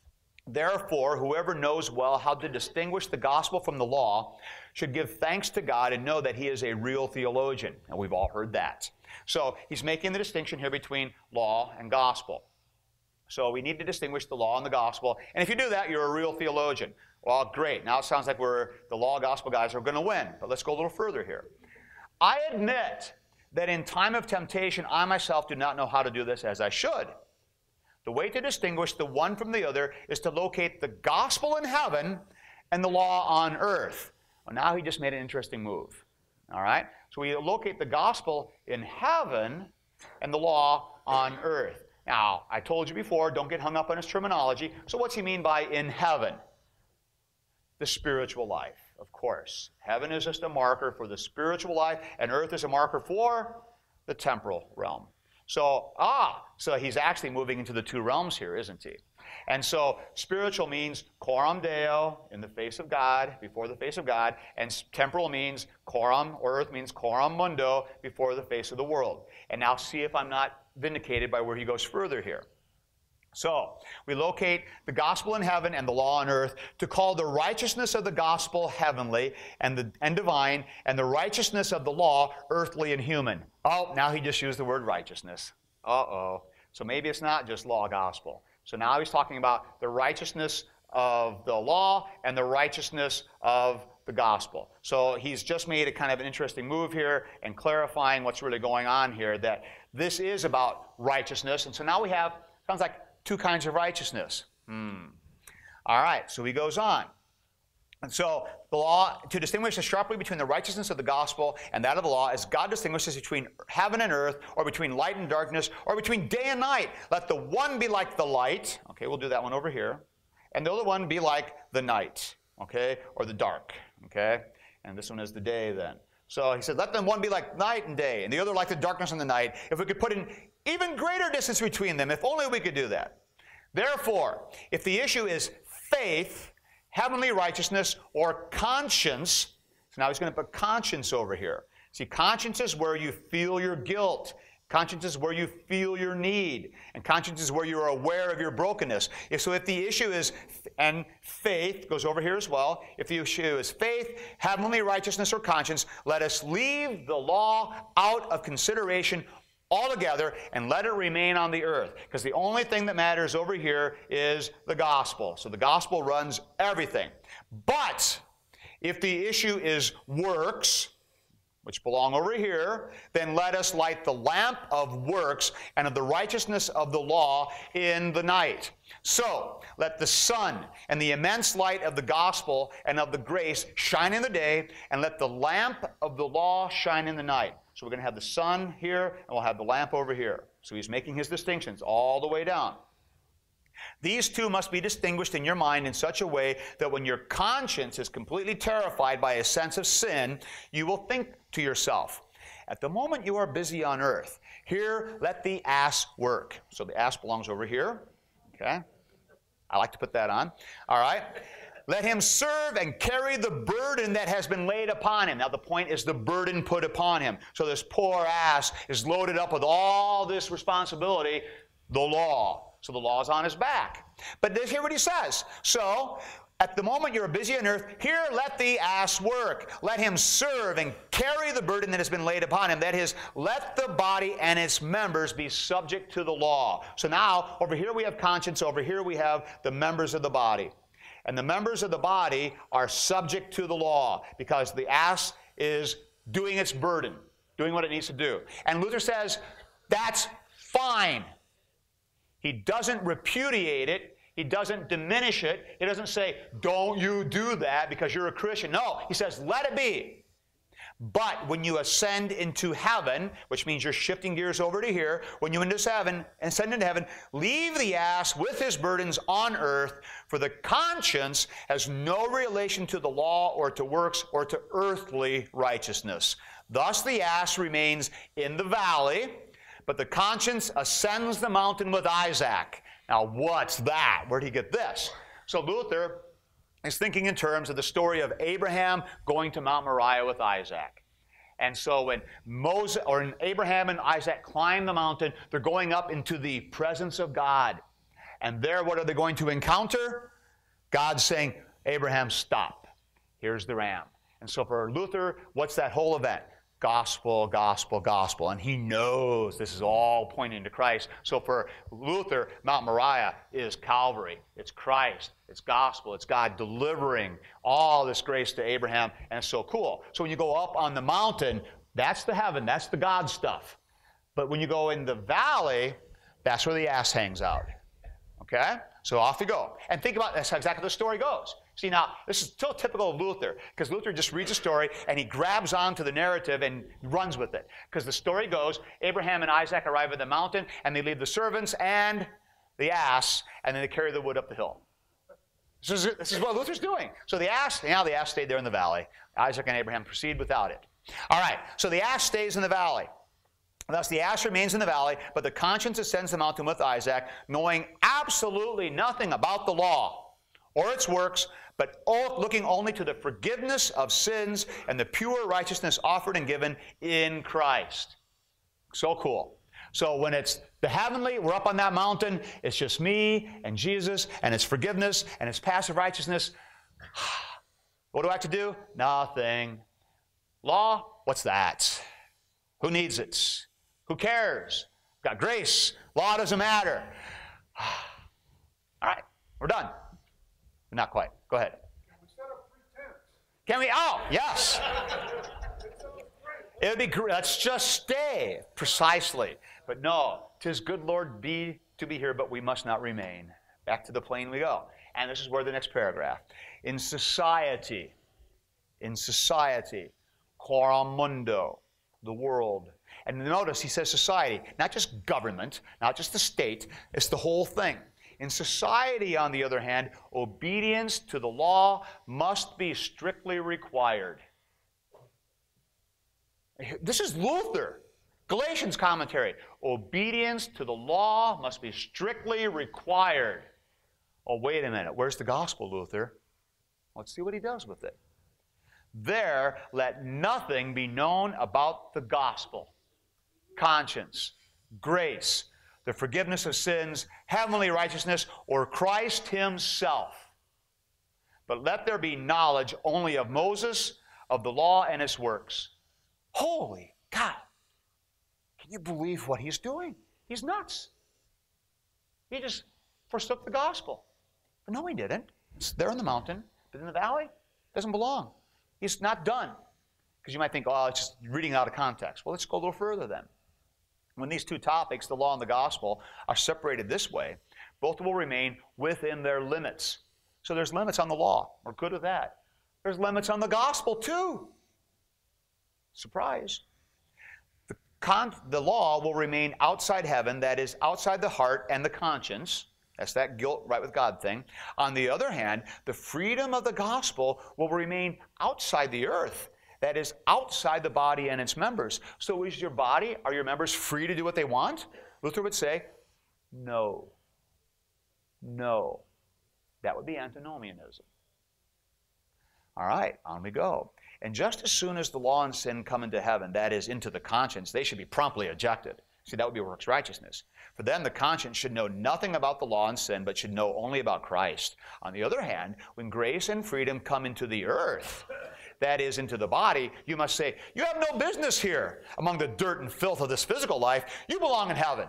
Therefore, whoever knows well how to distinguish the gospel from the law should give thanks to God and know that he is a real theologian. And we've all heard that. So he's making the distinction here between law and gospel. So we need to distinguish the law and the gospel. And if you do that, you're a real theologian. Well, great. Now it sounds like we're the law gospel guys are going to win. But let's go a little further here. I admit that in time of temptation, I myself do not know how to do this as I should. The way to distinguish the one from the other is to locate the gospel in heaven and the law on earth. Well, now he just made an interesting move. All right? So we locate the gospel in heaven and the law on earth. Now, I told you before, don't get hung up on his terminology. So what's he mean by in heaven? The spiritual life, of course. Heaven is just a marker for the spiritual life, and earth is a marker for the temporal realm. So, ah, so he's actually moving into the two realms here, isn't he? And so spiritual means coram Deo, in the face of God, before the face of God, and temporal means coram, or earth means coram mundo, before the face of the world. And now see if I'm not vindicated by where he goes further here. So, we locate the gospel in heaven and the law on earth to call the righteousness of the gospel heavenly and, the, and divine, and the righteousness of the law earthly and human. Oh, now he just used the word righteousness. Uh-oh. So maybe it's not just law gospel. So now he's talking about the righteousness of the law and the righteousness of the gospel. So he's just made a kind of an interesting move here and clarifying what's really going on here, that this is about righteousness. And so now we have, sounds like, two kinds of righteousness. Hmm. All right, so he goes on. And so the law, to distinguish sharply between the righteousness of the gospel and that of the law, as God distinguishes between heaven and earth, or between light and darkness, or between day and night. Let the one be like the light. Okay, we'll do that one over here. And the other one be like the night, okay, or the dark, okay? And this one is the day then. So he said, let them one be like night and day, and the other like the darkness and the night. If we could put an even greater distance between them, if only we could do that. Therefore, if the issue is faith, heavenly righteousness, or conscience, so now he's going to put conscience over here. See, conscience is where you feel your guilt. Conscience is where you feel your need. And conscience is where you're aware of your brokenness. If, so if the issue is, and faith goes over here as well, if the issue is faith, heavenly righteousness, or conscience, let us leave the law out of consideration altogether and let it remain on the earth. Because the only thing that matters over here is the gospel. So the gospel runs everything. But if the issue is works, which belong over here, then let us light the lamp of works and of the righteousness of the law in the night. So let the sun and the immense light of the gospel and of the grace shine in the day, and let the lamp of the law shine in the night. So we're going to have the sun here, and we'll have the lamp over here. So he's making his distinctions all the way down. These two must be distinguished in your mind in such a way that when your conscience is completely terrified by a sense of sin, you will think to yourself, at the moment you are busy on earth, here let the ass work. So the ass belongs over here. Okay? I like to put that on. All right? Let him serve and carry the burden that has been laid upon him. Now the point is the burden put upon him. So this poor ass is loaded up with all this responsibility, the law. So the law is on his back. But here's what he says. So, at the moment you're busy on earth, here let the ass work. Let him serve and carry the burden that has been laid upon him. That is, let the body and its members be subject to the law. So now, over here we have conscience. Over here we have the members of the body. And the members of the body are subject to the law because the ass is doing its burden, doing what it needs to do. And Luther says, that's fine. He doesn't repudiate it. He doesn't diminish it. He doesn't say, don't you do that because you're a Christian. No, he says, let it be. But when you ascend into heaven, which means you're shifting gears over to here, when you into heaven, ascend into heaven, leave the ass with his burdens on earth, for the conscience has no relation to the law or to works or to earthly righteousness. Thus the ass remains in the valley, but the conscience ascends the mountain with Isaac. Now, what's that? Where did he get this? So Luther is thinking in terms of the story of Abraham going to Mount Moriah with Isaac. And so when Moses, or when Abraham and Isaac climb the mountain, they're going up into the presence of God. And there, what are they going to encounter? God's saying, Abraham, stop. Here's the ram. And so for Luther, what's that whole event? Gospel, gospel, gospel. And he knows this is all pointing to Christ. So for Luther, Mount Moriah is Calvary. It's Christ. It's gospel. It's God delivering all this grace to Abraham. And it's so cool. So when you go up on the mountain, that's the heaven. That's the God stuff. But when you go in the valley, that's where the ass hangs out. Okay? So off you go. And think about that's how exactly the story goes. See, now, this is still typical of Luther, because Luther just reads a story, and he grabs onto the narrative and runs with it. Because the story goes, Abraham and Isaac arrive at the mountain, and they leave the servants and the ass, and then they carry the wood up the hill. This is, this is what Luther's doing. So the ass, now the ass stayed there in the valley. Isaac and Abraham proceed without it. All right, so the ass stays in the valley. Thus the ass remains in the valley, but the conscience ascends the mountain with Isaac, knowing absolutely nothing about the law or its works, but looking only to the forgiveness of sins and the pure righteousness offered and given in Christ. So cool. So when it's the heavenly, we're up on that mountain, it's just me and Jesus, and it's forgiveness, and it's passive righteousness. What do I have to do? Nothing. Law? What's that? Who needs it? Who cares? Got grace. Law doesn't matter. All right, we're done. Not quite. Go ahead. Can we set up three tents? Can we? Oh, yes. It would be great. Let's just stay. Precisely. But no, 'tis good, Lord, be to be here, but we must not remain. Back to the plain we go. And this is where the next paragraph. In society, in society, coram mundo, the world. And notice he says society, not just government, not just the state, it's the whole thing. In society, on the other hand, obedience to the law must be strictly required. This is Luther, Galatians commentary. Obedience to the law must be strictly required. Oh, wait a minute. Where's the gospel, Luther? Let's see what he does with it. There, let nothing be known about the gospel, conscience, grace, the forgiveness of sins, heavenly righteousness, or Christ himself. But let there be knowledge only of Moses, of the law and its works. Holy God! Can you believe what he's doing? He's nuts. He just forsook the gospel. But no, he didn't. It's there on the mountain, but in the valley, it doesn't belong. He's not done. Because you might think, oh, it's just reading out of context. Well, let's go a little further then. When these two topics, the law and the gospel, are separated this way, both will remain within their limits. So there's limits on the law. We're good with that. There's limits on the gospel too. Surprise. The, con the law will remain outside heaven, that is, outside the heart and the conscience. That's that guilt, right with God thing. On the other hand, the freedom of the gospel will remain outside the earth. That is, outside the body and its members. So is your body, are your members free to do what they want? Luther would say, no. No. That would be antinomianism. All right, on we go. And just as soon as the law and sin come into heaven, that is, into the conscience, they should be promptly ejected. See, that would be works righteousness. For then the conscience should know nothing about the law and sin, but should know only about Christ. On the other hand, when grace and freedom come into the earth, that is, into the body, you must say, you have no business here among the dirt and filth of this physical life. You belong in heaven.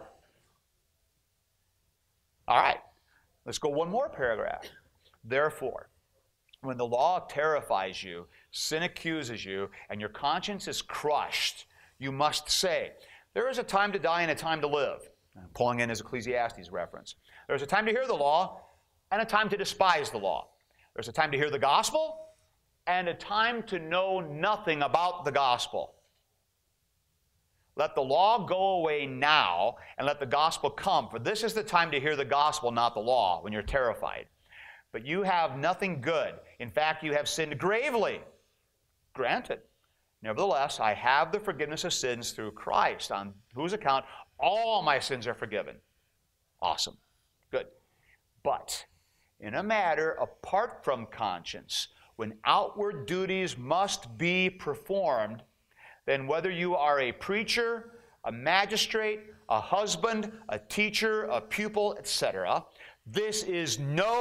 All right, let's go one more paragraph. Therefore, when the law terrifies you, sin accuses you, and your conscience is crushed, you must say, there is a time to die and a time to live. I'm pulling in his Ecclesiastes reference. There's a time to hear the law and a time to despise the law. There's a time to hear the gospel and a time to know nothing about the gospel. Let the law go away now and let the gospel come, for this is the time to hear the gospel, not the law, when you're terrified. But you have nothing good. In fact, you have sinned gravely. Granted. Nevertheless, I have the forgiveness of sins through Christ, on whose account all my sins are forgiven. Awesome. Good. But in a matter apart from conscience, when outward duties must be performed, then whether you are a preacher, a magistrate, a husband, a teacher, a pupil, et cetera, this is no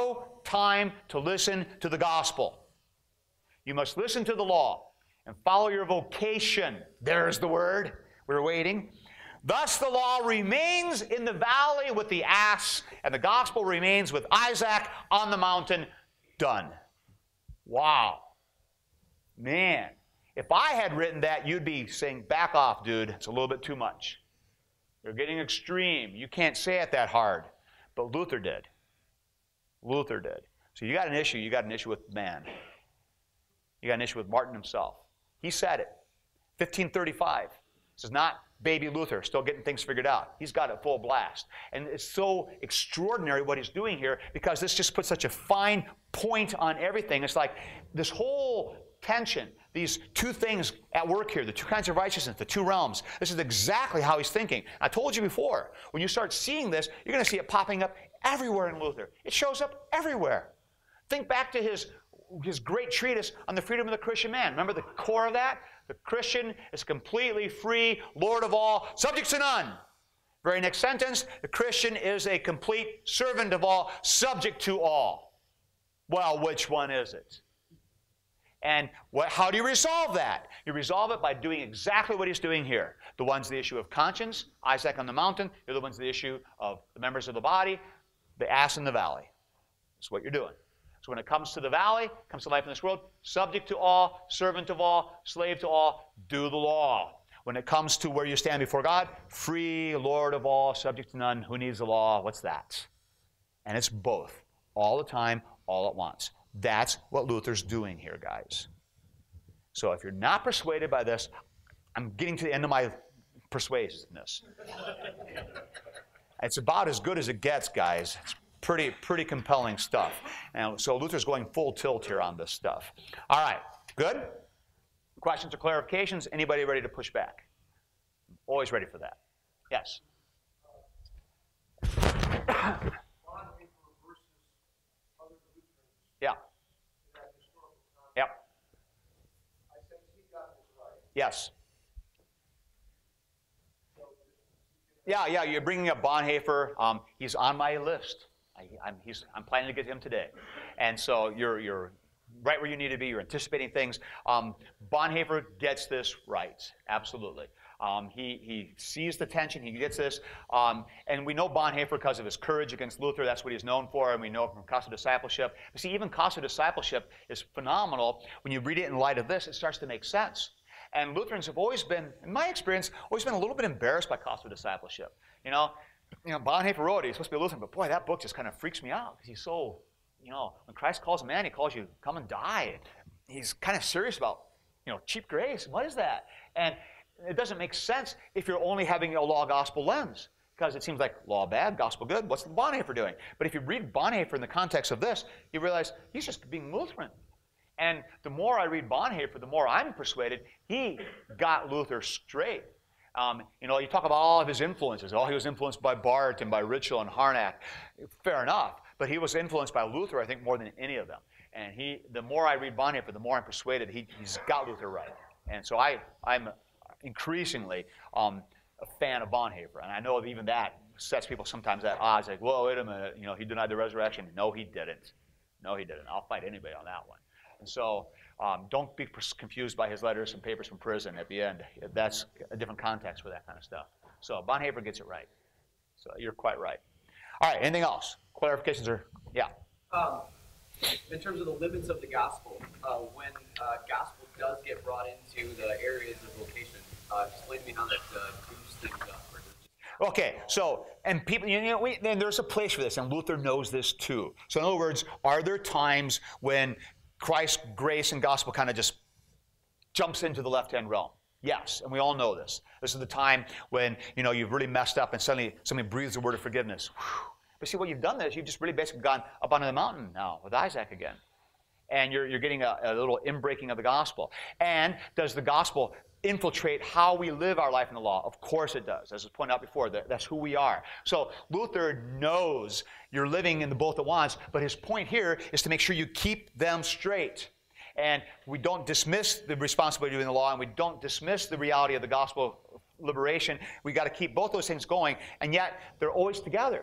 time to listen to the gospel. You must listen to the law and follow your vocation. There's the word. We're waiting. Thus the law remains in the valley with the ass, and the gospel remains with Isaac on the mountain. Done. Wow. Man, if I had written that, you'd be saying, back off, dude. It's a little bit too much. You're getting extreme. You can't say it that hard. But Luther did. Luther did. So you got an issue. You got an issue with man. You got an issue with Martin himself. He said it. fifteen thirty-five. This is not baby Luther, still getting things figured out. He's got it full blast. And it's so extraordinary what he's doing here, because this just puts such a fine point on everything. It's like this whole tension, these two things at work here, the two kinds of righteousness, the two realms. This is exactly how he's thinking. I told you before, when you start seeing this, you're going to see it popping up everywhere in Luther. It shows up everywhere. Think back to his, his great treatise on the freedom of the Christian man. Remember the core of that? The Christian is completely free, Lord of all, subject to none. Very next sentence, the Christian is a complete servant of all, subject to all. Well, which one is it? And what, how do you resolve that? You resolve it by doing exactly what he's doing here. The one's the issue of conscience, Isaac on the mountain. The other one's the issue of the members of the body, the ass in the valley. That's what you're doing. So when it comes to the valley, comes to life in this world, subject to all, servant of all, slave to all, do the law. When it comes to where you stand before God, free, Lord of all, subject to none, who needs the law? What's that? And it's both, all the time, all at once. That's what Luther's doing here, guys. So if you're not persuaded by this, I'm getting to the end of my persuasiveness. It's about as good as it gets, guys. It's pretty, pretty compelling stuff. And so Luther's going full tilt here on this stuff. All right, good? Questions or clarifications? Anybody ready to push back? Always ready for that. Yes? Yeah. Yep. Yes. Yeah, yeah, you're bringing up Bonhoeffer. Um, he's on my list. I, I'm, he's, I'm planning to get him today. And so you're, you're right where you need to be. You're anticipating things. Um, Bonhoeffer gets this right, absolutely. Um, he, he sees the tension. He gets this. Um, and we know Bonhoeffer because of his courage against Luther. That's what he's known for. And we know it from Cost of Discipleship. But see, even Cost of Discipleship is phenomenal. When you read it in light of this, it starts to make sense. And Lutherans have always been, in my experience, always been a little bit embarrassed by Cost of Discipleship. You know, you know, Bonhoeffer wrote it. He's supposed to be a Lutheran, but boy, that book just kind of freaks me out because he's so, you know, when Christ calls a man, he calls you, come and die. He's kind of serious about, you know, cheap grace. What is that? And it doesn't make sense if you're only having a law-gospel lens, because it seems like law bad, gospel good. What's Bonhoeffer doing? But if you read Bonhoeffer in the context of this, you realize he's just being Lutheran. And the more I read Bonhoeffer, the more I'm persuaded he got Luther straight. Um, you know, you talk about all of his influences. Oh, he was influenced by Barth and by Ritschl and Harnack. Fair enough. But he was influenced by Luther, I think, more than any of them. And he, the more I read Bonhoeffer, the more I'm persuaded he, he's got Luther right. And so I, I'm increasingly um, a fan of Bonhoeffer. And I know that even that sets people sometimes at odds. Like, whoa, wait a minute. You know, he denied the resurrection. No, he didn't. No, he didn't. I'll fight anybody on that one. And so um, don't be confused by his letters and papers from prison at the end. That's a different context for that kind of stuff. So Bonhoeffer gets it right. So you're quite right. All right, anything else? Clarifications or, yeah? Um, in terms of the limits of the gospel, uh, when uh, gospel does get brought into the areas of vocation, uh, explain to me how that uh, moves things up. Or Okay, so, and people, you know, we, and there's a place for this, and Luther knows this too. So in other words, are there times when Christ's grace and gospel kind of just jumps into the left-hand realm? Yes, and we all know this. This is the time when, you know, you've really messed up and suddenly somebody breathes a word of forgiveness. Whew. But see, what you've done is you've just really basically gone up onto the mountain now with Isaac again. And you're, you're getting a, a little inbreaking of the gospel. And does the gospel infiltrate how we live our life in the law? Of course it does. As was pointed out before, that, that's who we are. So Luther knows you're living in the both at once, but his point here is to make sure you keep them straight. And we don't dismiss the responsibility of doing the law, and we don't dismiss the reality of the gospel liberation. We got to keep both those things going, and yet they're always together.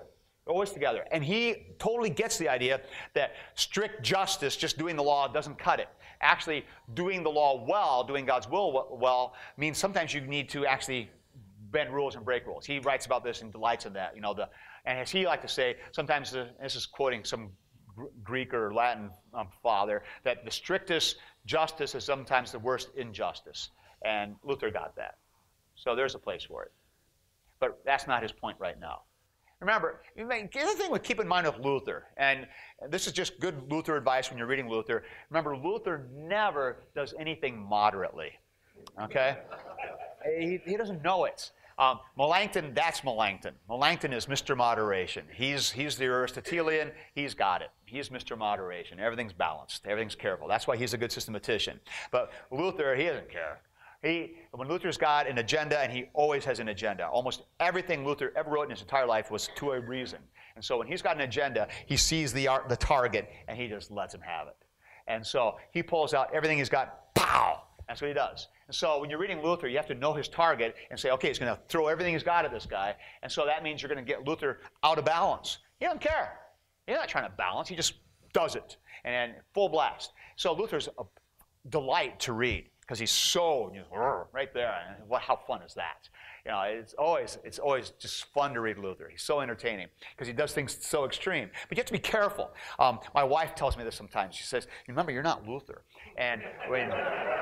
always together. And he totally gets the idea that strict justice, just doing the law, doesn't cut it. Actually, doing the law well, doing God's will well, means sometimes you need to actually bend rules and break rules. He writes about this and delights in that. You know, the, and as he liked to say, sometimes, the, this is quoting some Greek or Latin um, father, that the strictest justice is sometimes the worst injustice. And Luther got that. So there's a place for it. But that's not his point right now. Remember, the other thing we keep in mind with Luther, and this is just good Luther advice when you're reading Luther, remember, Luther never does anything moderately. Okay? He, he doesn't know it. Um, Melanchthon, that's Melanchthon. Melanchthon is Mister Moderation. He's, he's the Aristotelian. He's got it. He's Mister Moderation. Everything's balanced. Everything's careful. That's why he's a good systematician. But Luther, he doesn't care. He, when Luther's got an agenda, and he always has an agenda. Almost everything Luther ever wrote in his entire life was to a reason. And so when he's got an agenda, he sees the, the target, and he just lets him have it. And so he pulls out everything he's got, pow! That's what he does. And so when you're reading Luther, you have to know his target and say, okay, he's going to throw everything he's got at this guy. And so that means you're going to get Luther out of balance. He doesn't care. He's not trying to balance. He just does it. And full blast. So Luther's a delight to read because he's so, you know, right there. And what, how fun is that? You know, it's always, it's always just fun to read Luther. He's so entertaining because he does things so extreme. But you have to be careful. Um, my wife tells me this sometimes. She says, remember, you're not Luther. And when...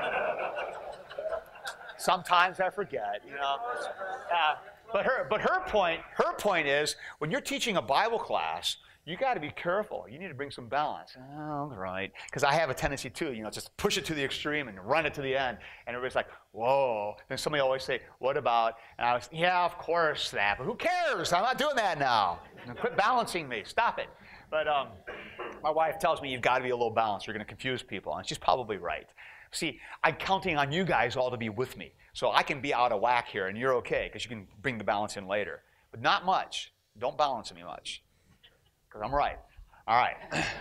Sometimes I forget, you know. Uh, but her, but her point, her point is, when you're teaching a Bible class, you got to be careful. You need to bring some balance. Oh, right. Because I have a tendency too, you know, just push it to the extreme and run it to the end. And everybody's like, whoa. Then somebody always say, what about? And I was, yeah, of course that. But who cares? I'm not doing that now. Quit balancing me. Stop it. But um, my wife tells me you've got to be a little balanced. You're going to confuse people. And she's probably right. See, I'm counting on you guys all to be with me. So I can be out of whack here, and you're okay, because you can bring the balance in later. But not much. Don't balance me much, because I'm right. All right.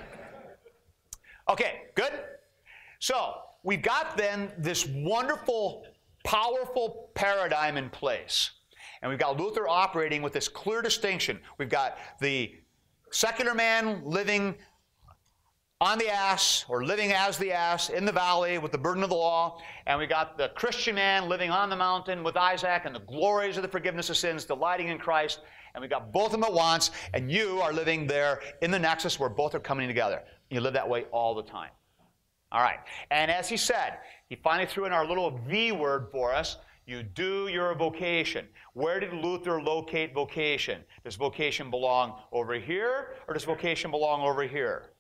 Okay, good? So we've got then this wonderful, powerful paradigm in place. And we've got Luther operating with this clear distinction. We've got the secular man living on the ass, or living as the ass, in the valley with the burden of the law. And we got the Christian man living on the mountain with Isaac and the glories of the forgiveness of sins, delighting in Christ. And we got both of them at once, and you are living there in the nexus where both are coming together. You live that way all the time. All right. And as he said, he finally threw in our little V word for us. You do your vocation. Where did Luther locate vocation? Does vocation belong over here, or does vocation belong over here?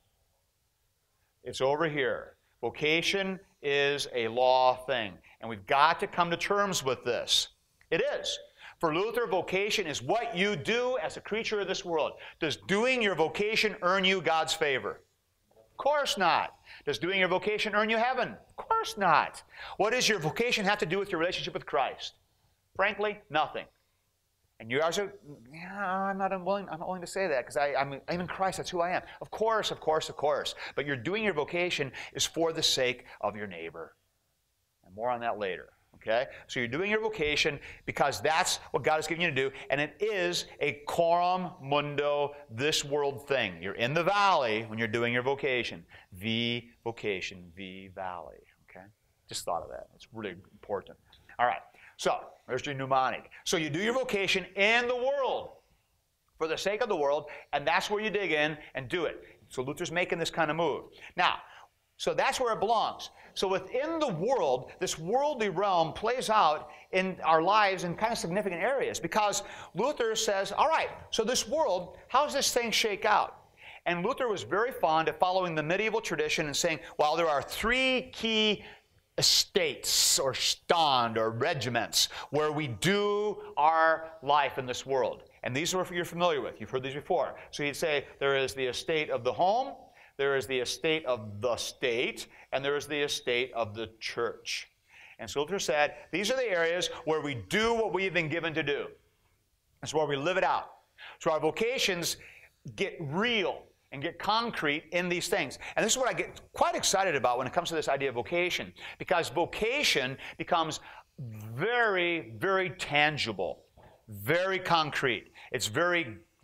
It's over here. Vocation is a law thing. And we've got to come to terms with this. It is. For Luther, vocation is what you do as a creature of this world. Does doing your vocation earn you God's favor? Of course not. Does doing your vocation earn you heaven? Of course not. What does your vocation have to do with your relationship with Christ? Frankly, nothing. And you also, yeah, I'm not unwilling, I'm not willing to say that because I'm, I'm in Christ, that's who I am. Of course, of course, of course. But you're doing your vocation is for the sake of your neighbor. And more on that later, okay? So you're doing your vocation because that's what God has given you to do, and it is a coram mundo, this world thing. You're in the valley when you're doing your vocation. V vocation, V valley, okay? Just thought of that. It's really important. All right. So, there's your mnemonic. So you do your vocation in the world for the sake of the world, and that's where you dig in and do it. So Luther's making this kind of move. Now, so that's where it belongs. So within the world, this worldly realm plays out in our lives in kind of significant areas because Luther says, all right, so this world, how does this thing shake out? And Luther was very fond of following the medieval tradition and saying, well, there are three key estates or stand or regiments where we do our life in this world. And these are what you're familiar with. You've heard these before. So he'd say there is the estate of the home, there is the estate of the state, and there is the estate of the church. And so Luther said, these are the areas where we do what we've been given to do. That's where we live it out. So our vocations get real and get concrete in these things. And this is what I get quite excited about when it comes to this idea of vocation, because vocation becomes very, very tangible, very concrete. It's very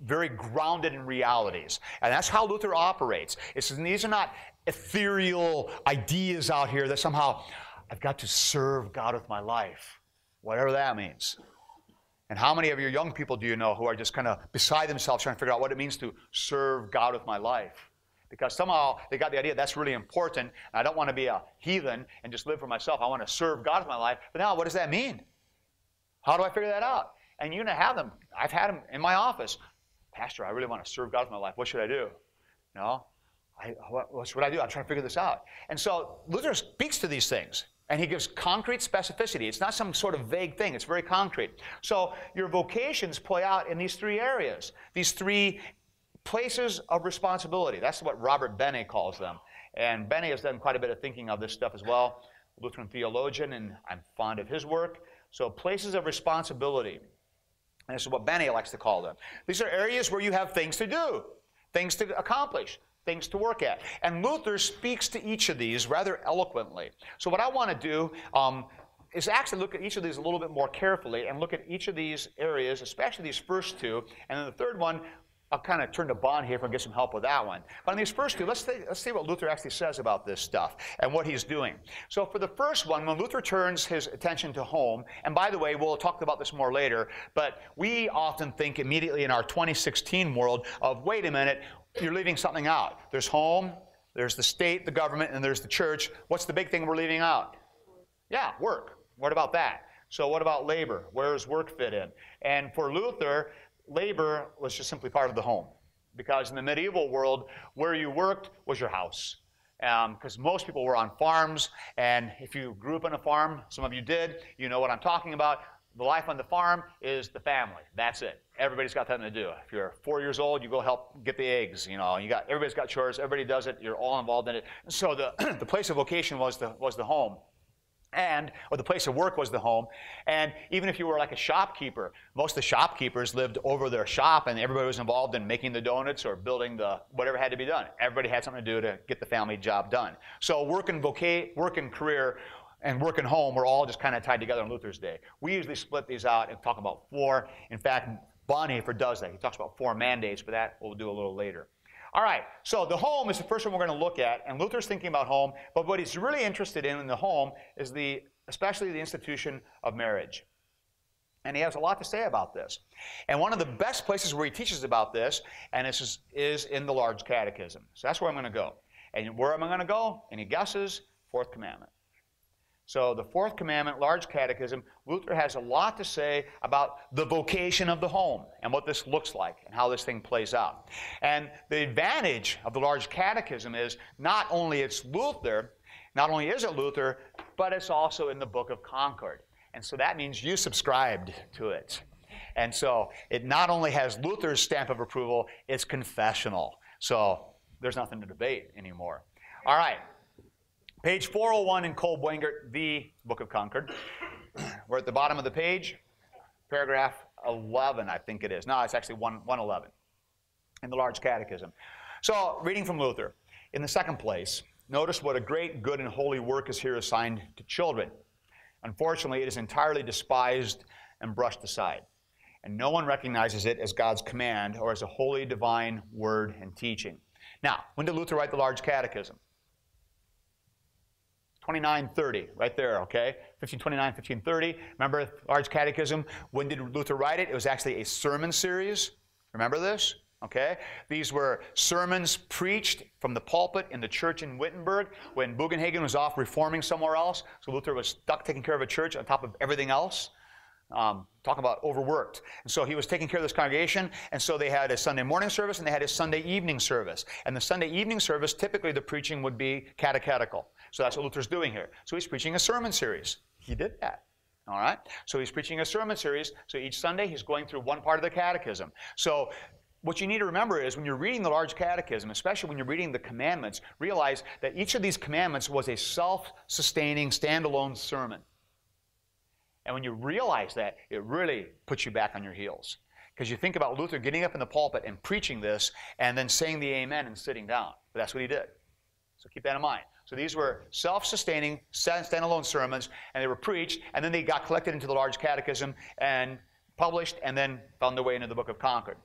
very grounded in realities. And that's how Luther operates. It's, these are not ethereal ideas out here that somehow, I've got to serve God with my life, whatever that means. And how many of your young people do you know who are just kind of beside themselves trying to figure out what it means to serve God with my life? Because somehow they got the idea that's really important, and I don't want to be a heathen and just live for myself. I want to serve God with my life. But now, what does that mean? How do I figure that out? And you're going to have them. I've had them in my office. Pastor, I really want to serve God with my life. What should I do? You know, I, what, what should I do? I'm trying to figure this out. And so Luther speaks to these things. And he gives concrete specificity. It's not some sort of vague thing. It's very concrete. So your vocations play out in these three areas, these three places of responsibility. That's what Robert Benne calls them. And Benne has done quite a bit of thinking of this stuff as well, Lutheran theologian, and I'm fond of his work. So places of responsibility. And this is what Benne likes to call them. These are areas where you have things to do, things to accomplish, things to work at. And Luther speaks to each of these rather eloquently. So what I want to do um, is actually look at each of these a little bit more carefully and look at each of these areas, especially these first two. And then the third one, I'll kind of turn to Bond here if I get some help with that one. But on these first two, let's, see, let's see what Luther actually says about this stuff and what he's doing. So for the first one, when Luther turns his attention to home, and by the way, we'll talk about this more later, but we often think immediately in our twenty sixteen world of, wait a minute, you're leaving something out. There's home, there's the state, the government, and there's the church. What's the big thing we're leaving out? Yeah, work. What about that? So what about labor? Where does work fit in? And for Luther, labor was just simply part of the home. Because in the medieval world, where you worked was your house. Because um, most people were on farms, and if you grew up on a farm, some of you did, you know what I'm talking about. The life on the farm is the family. That's it. Everybody's got something to do. If you're four years old, you go help get the eggs. You know, you got everybody's got chores. Everybody does it. You're all involved in it. And so the the place of vocation was the was the home, and or the place of work was the home. And even if you were like a shopkeeper, most of the shopkeepers lived over their shop, and everybody was involved in making the donuts or building the whatever had to be done. Everybody had something to do to get the family job done. So work and voca- work and career and work and home were all just kind of tied together in Luther's day. We usually split these out and talk about four. In fact, Bonhoeffer does that. He talks about four mandates, but that we'll do a little later. All right, so the home is the first one we're going to look at, and Luther's thinking about home, but what he's really interested in in the home is the, especially the institution of marriage. And he has a lot to say about this. And one of the best places where he teaches about this, and this is, is in the Large Catechism. So that's where I'm going to go. And where am I going to go? Any guesses? Fourth commandment. So the fourth commandment, Large Catechism, Luther has a lot to say about the vocation of the home and what this looks like and how this thing plays out. And the advantage of the Large Catechism is not only it's Luther, not only is it Luther, but it's also in the Book of Concord. And so that means you subscribed to it. And so it not only has Luther's stamp of approval, it's confessional. So there's nothing to debate anymore. All right. Page four oh one in Cole Boengert, the Book of Concord. We're at the bottom of the page, paragraph eleven, I think it is. No, it's actually one eleven in the Large Catechism. So, reading from Luther. In the second place, notice what a great, good, and holy work is here assigned to children. Unfortunately, it is entirely despised and brushed aside, and no one recognizes it as God's command or as a holy, divine word and teaching. Now, when did Luther write the Large Catechism? twenty-nine thirty, right there, okay? fifteen twenty-nine, fifteen thirty. Remember Large Catechism? When did Luther write it? It was actually a sermon series. Remember this? Okay? These were sermons preached from the pulpit in the church in Wittenberg when Bugenhagen was off reforming somewhere else. So Luther was stuck taking care of a church on top of everything else. Um, talk about overworked. And so he was taking care of this congregation, and so they had a Sunday morning service and they had a Sunday evening service. And the Sunday evening service, typically the preaching would be catechetical. So that's what Luther's doing here. So he's preaching a sermon series. He did that. All right? So he's preaching a sermon series. So each Sunday he's going through one part of the catechism. So what you need to remember is when you're reading the Large Catechism, especially when you're reading the commandments, realize that each of these commandments was a self-sustaining, standalone sermon. And when you realize that, it really puts you back on your heels. Because you think about Luther getting up in the pulpit and preaching this and then saying the amen and sitting down. But that's what he did. So keep that in mind. So these were self-sustaining, standalone sermons, and they were preached, and then they got collected into the Large Catechism and published, and then found their way into the Book of Concord.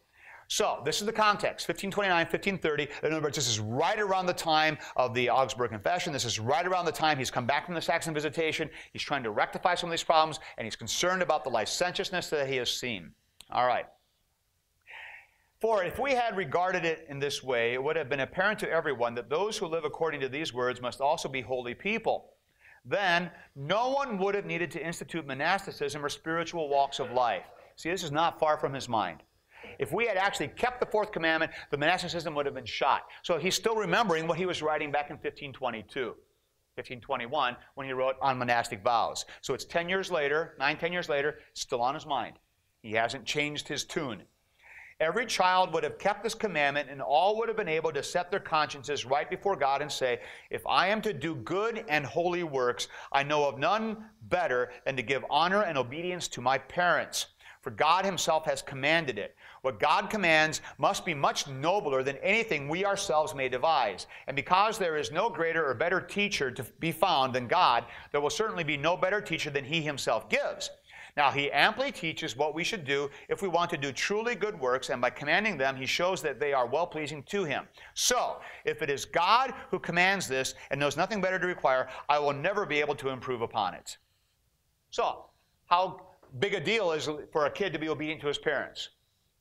So this is the context, fifteen twenty-nine, fifteen thirty. In other words, this is right around the time of the Augsburg Confession. This is right around the time he's come back from the Saxon visitation. He's trying to rectify some of these problems, and he's concerned about the licentiousness that he has seen. All right. For if we had regarded it in this way, it would have been apparent to everyone that those who live according to these words must also be holy people. Then no one would have needed to institute monasticism or spiritual walks of life. See, this is not far from his mind. If we had actually kept the fourth commandment, the monasticism would have been shot. So he's still remembering what he was writing back in fifteen twenty-two, fifteen twenty-one, when he wrote on monastic vows. So it's ten years later, nine, ten years later, still on his mind. He hasn't changed his tune. Every child would have kept this commandment, and all would have been able to set their consciences right before God and say, if I am to do good and holy works, I know of none better than to give honor and obedience to my parents. For God himself has commanded it. What God commands must be much nobler than anything we ourselves may devise. And because there is no greater or better teacher to be found than God, there will certainly be no better teacher than he himself gives. Now, he amply teaches what we should do if we want to do truly good works, and by commanding them, he shows that they are well-pleasing to him. So, if it is God who commands this and knows nothing better to require, I will never be able to improve upon it. So, how big a deal is it for a kid to be obedient to his parents?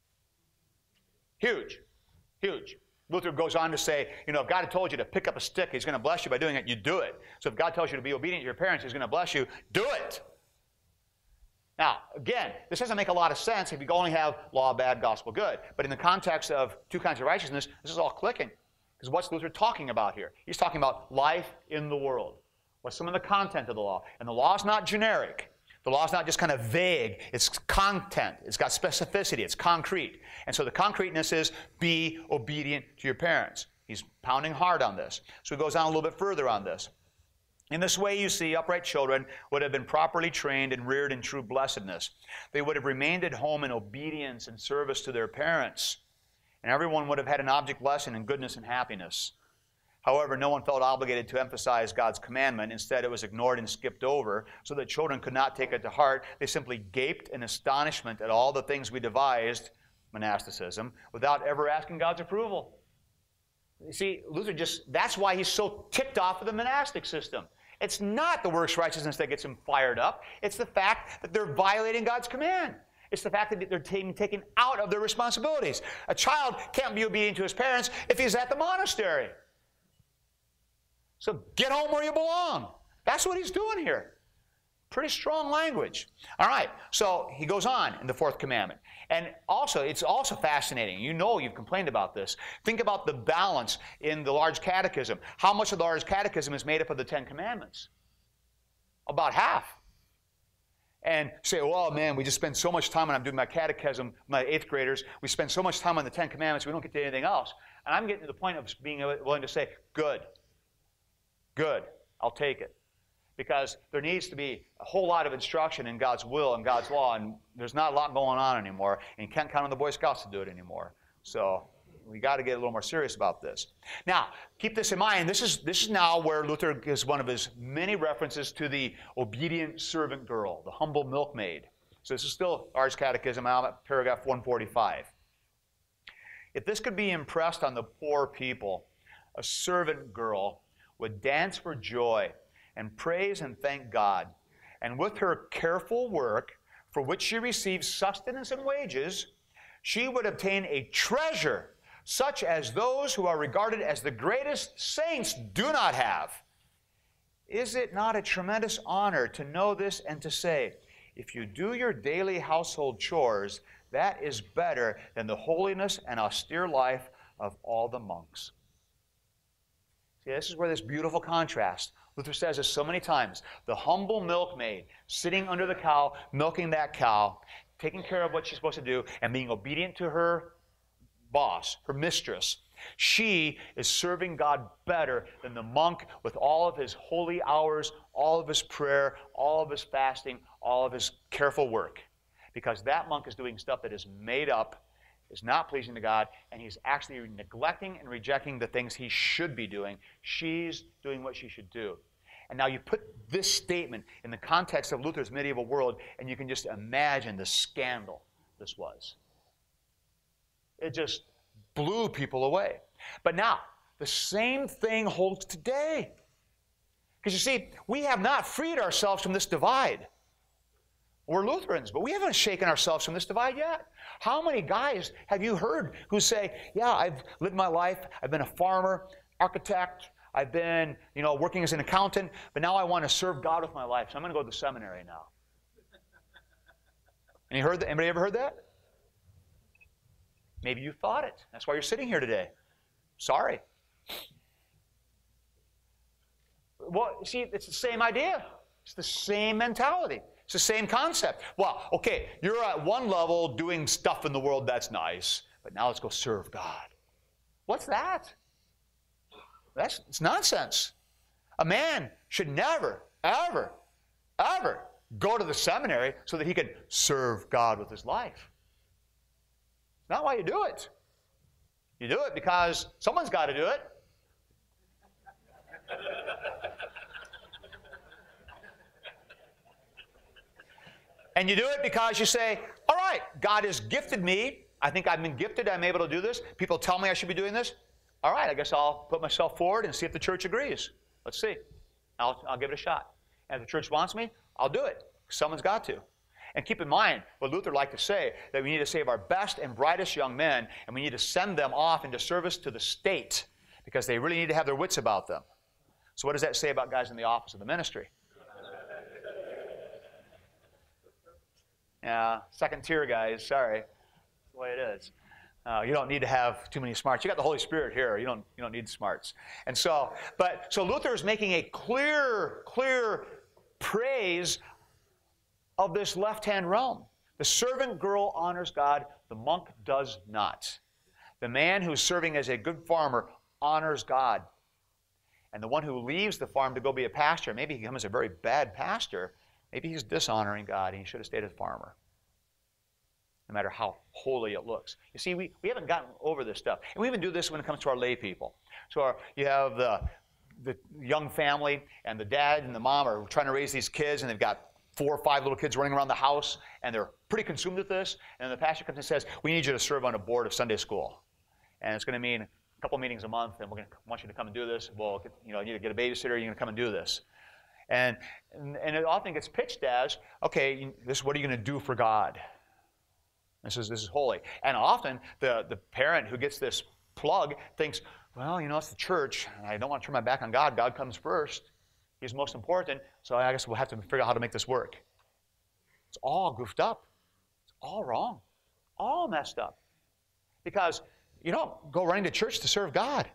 Huge. Huge. Luther goes on to say, you know, if God had told you to pick up a stick, he's going to bless you by doing it, you do it. So if God tells you to be obedient to your parents, he's going to bless you, do it. Now, again, this doesn't make a lot of sense if you only have law bad, gospel good. But in the context of two kinds of righteousness, this is all clicking. Because what's Luther talking about here? He's talking about life in the world. What's some of the content of the law? And the law is not generic. The law is not just kind of vague. It's content. It's got specificity. It's concrete. And so the concreteness is be obedient to your parents. He's pounding hard on this. So he goes on a little bit further on this. In this way, you see, upright children would have been properly trained and reared in true blessedness. They would have remained at home in obedience and service to their parents. And everyone would have had an object lesson in goodness and happiness. However, no one felt obligated to emphasize God's commandment. Instead, it was ignored and skipped over so that children could not take it to heart. They simply gaped in astonishment at all the things we devised, monasticism, without ever asking God's approval. You see, Luther just, that's why he's so ticked off of the monastic system. It's not the works righteousness that gets him fired up. It's the fact that they're violating God's command. It's the fact that they're being taken out of their responsibilities. A child can't be obedient to his parents if he's at the monastery. So get home where you belong. That's what he's doing here. Pretty strong language. All right, so he goes on in the fourth commandment. And also, it's also fascinating. You know you've complained about this. Think about the balance in the large catechism. How much of the large catechism is made up of the Ten Commandments? About half. And say, well, man, we just spend so much time when I'm doing my catechism, my eighth graders, we spend so much time on the Ten Commandments, we don't get to anything else. And I'm getting to the point of being willing to say, good. Good. I'll take it. Because there needs to be a whole lot of instruction in God's will and God's law, and there's not a lot going on anymore, and you can't count on the Boy Scouts to do it anymore. So we got to get a little more serious about this. Now, keep this in mind. This is, this is now where Luther gives one of his many references to the obedient servant girl, the humble milkmaid. So this is still Ars Catechism, paragraph one forty-five. If this could be impressed on the poor people, a servant girl would dance for joy and praise and thank God. And with her careful work, for which she receives sustenance and wages, she would obtain a treasure such as those who are regarded as the greatest saints do not have. Is it not a tremendous honor to know this and to say, if you do your daily household chores, that is better than the holiness and austere life of all the monks? See, this is where this beautiful contrast. Luther says this so many times. The humble milkmaid sitting under the cow, milking that cow, taking care of what she's supposed to do, and being obedient to her boss, her mistress. She is serving God better than the monk with all of his holy hours, all of his prayer, all of his fasting, all of his careful work. Because that monk is doing stuff that is made up, is not pleasing to God, and he's actually neglecting and rejecting the things he should be doing. She's doing what she should do. And now you put this statement in the context of Luther's medieval world, and you can just imagine the scandal this was. It just blew people away. But now, the same thing holds today. Because you see, we have not freed ourselves from this divide. We're Lutherans, but we haven't shaken ourselves from this divide yet. How many guys have you heard who say, yeah, I've lived my life, I've been a farmer, architect, I've been, you know, working as an accountant, but now I want to serve God with my life, so I'm going to go to the seminary now. Any heard that? Anybody ever heard that? Maybe you thought it. That's why you're sitting here today. Sorry. Well, see, it's the same idea. It's the same mentality. It's the same concept. Well, okay, you're at one level doing stuff in the world that's nice, but now let's go serve God. What's that? That's it's nonsense. A man should never, ever, ever go to the seminary so that he can serve God with his life. It's not why you do it. You do it because someone's got to do it. And you do it because you say, all right, God has gifted me. I think I've been gifted. I'm able to do this. People tell me I should be doing this. All right, I guess I'll put myself forward and see if the church agrees. Let's see. I'll, I'll give it a shot. And if the church wants me, I'll do it. Someone's got to. And keep in mind what Luther liked to say, that we need to save our best and brightest young men, and we need to send them off into service to the state because they really need to have their wits about them. So what does that say about guys in the office of the ministry? Yeah, second tier guys, sorry. That's the way it is. Uh, you don't need to have too many smarts. You got the Holy Spirit here. You don't, you don't need smarts. And so, but, so Luther is making a clear, clear praise of this left-hand realm. The servant girl honors God. The monk does not. The man who's serving as a good farmer honors God. And the one who leaves the farm to go be a pastor, maybe he becomes a very bad pastor, maybe he's dishonoring God and he should have stayed as a farmer, no matter how holy it looks. You see, we, we haven't gotten over this stuff. And we even do this when it comes to our lay people. So our, you have the, the young family, and the dad and the mom are trying to raise these kids, and they've got four or five little kids running around the house, and they're pretty consumed with this. And then the pastor comes and says, we need you to serve on a board of Sunday school. And it's going to mean a couple meetings a month, and we're going to want you to come and do this. Well, you know, you need to get a babysitter, you're going to come and do this. And, and, and it often gets pitched as, okay, this, what are you going to do for God? This is, this is holy. And often the, the parent who gets this plug thinks, well, you know, it's the church, and I don't want to turn my back on God. God comes first. He's most important, so I guess we'll have to figure out how to make this work. It's all goofed up. It's all wrong. All messed up. Because you don't go running to church to serve God.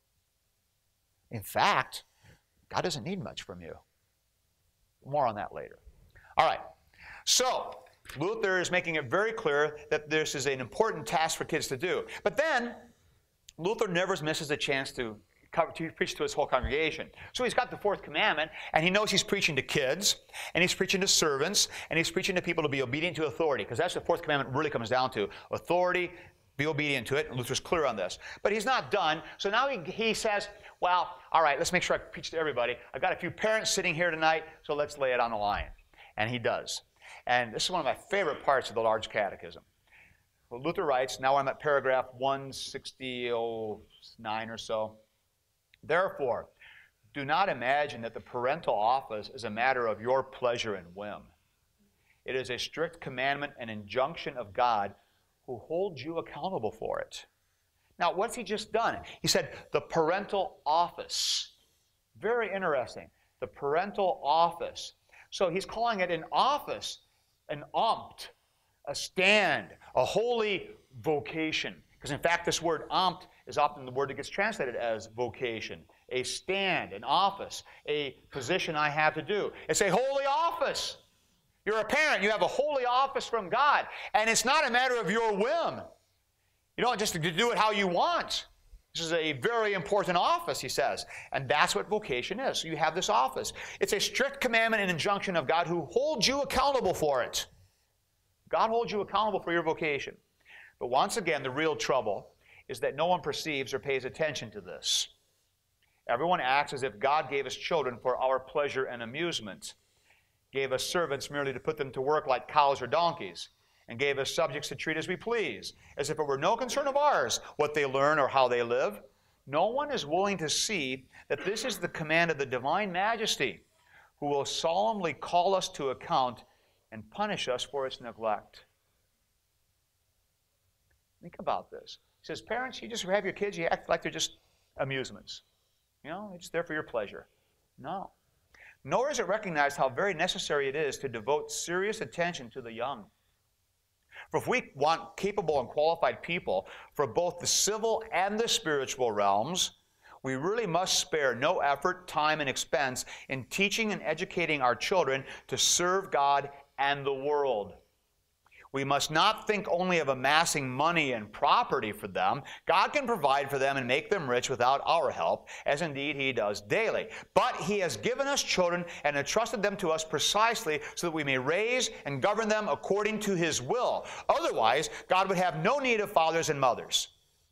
In fact, God doesn't need much from you. More on that later. All right. So, Luther is making it very clear that this is an important task for kids to do. But then, Luther never misses a chance to, cover, to preach to his whole congregation. So he's got the fourth commandment, and he knows he's preaching to kids, and he's preaching to servants, and he's preaching to people to be obedient to authority, because that's what the fourth commandment really comes down to. Authority, be obedient to it, and Luther's clear on this. But he's not done, so now he, he says, well, all right, let's make sure I preach to everybody. I've got a few parents sitting here tonight, so let's lay it on the line. And he does. And this is one of my favorite parts of the Large Catechism. Well, Luther writes, now I'm at paragraph one sixty oh nine or so. Therefore, do not imagine that the parental office is a matter of your pleasure and whim. It is a strict commandment and injunction of God who holds you accountable for it. Now, what's he just done? He said the parental office. Very interesting. The parental office. So he's calling it an office, an amt, a stand, a holy vocation. Because in fact, this word amt is often the word that gets translated as vocation. A stand, an office, a position I have to do. It's a holy office. You're a parent. You have a holy office from God. And it's not a matter of your whim. You don't just do it how you want. This is a very important office, he says. And that's what vocation is. So you have this office. It's a strict commandment and injunction of God who holds you accountable for it. God holds you accountable for your vocation. But once again, the real trouble is that no one perceives or pays attention to this. Everyone acts as if God gave us children for our pleasure and amusement, gave us servants merely to put them to work like cows or donkeys, and gave us subjects to treat as we please, as if it were no concern of ours what they learn or how they live. No one is willing to see that this is the command of the divine majesty, who will solemnly call us to account and punish us for its neglect. Think about this. He says, parents, you just have your kids, you act like they're just amusements. You know, they're just there for your pleasure. No. Nor is it recognized how very necessary it is to devote serious attention to the young. For if we want capable and qualified people for both the civil and the spiritual realms, we really must spare no effort, time, and expense in teaching and educating our children to serve God and the world. We must not think only of amassing money and property for them. God can provide for them and make them rich without our help, as indeed He does daily. But He has given us children and entrusted them to us precisely so that we may raise and govern them according to His will. Otherwise, God would have no need of fathers and mothers.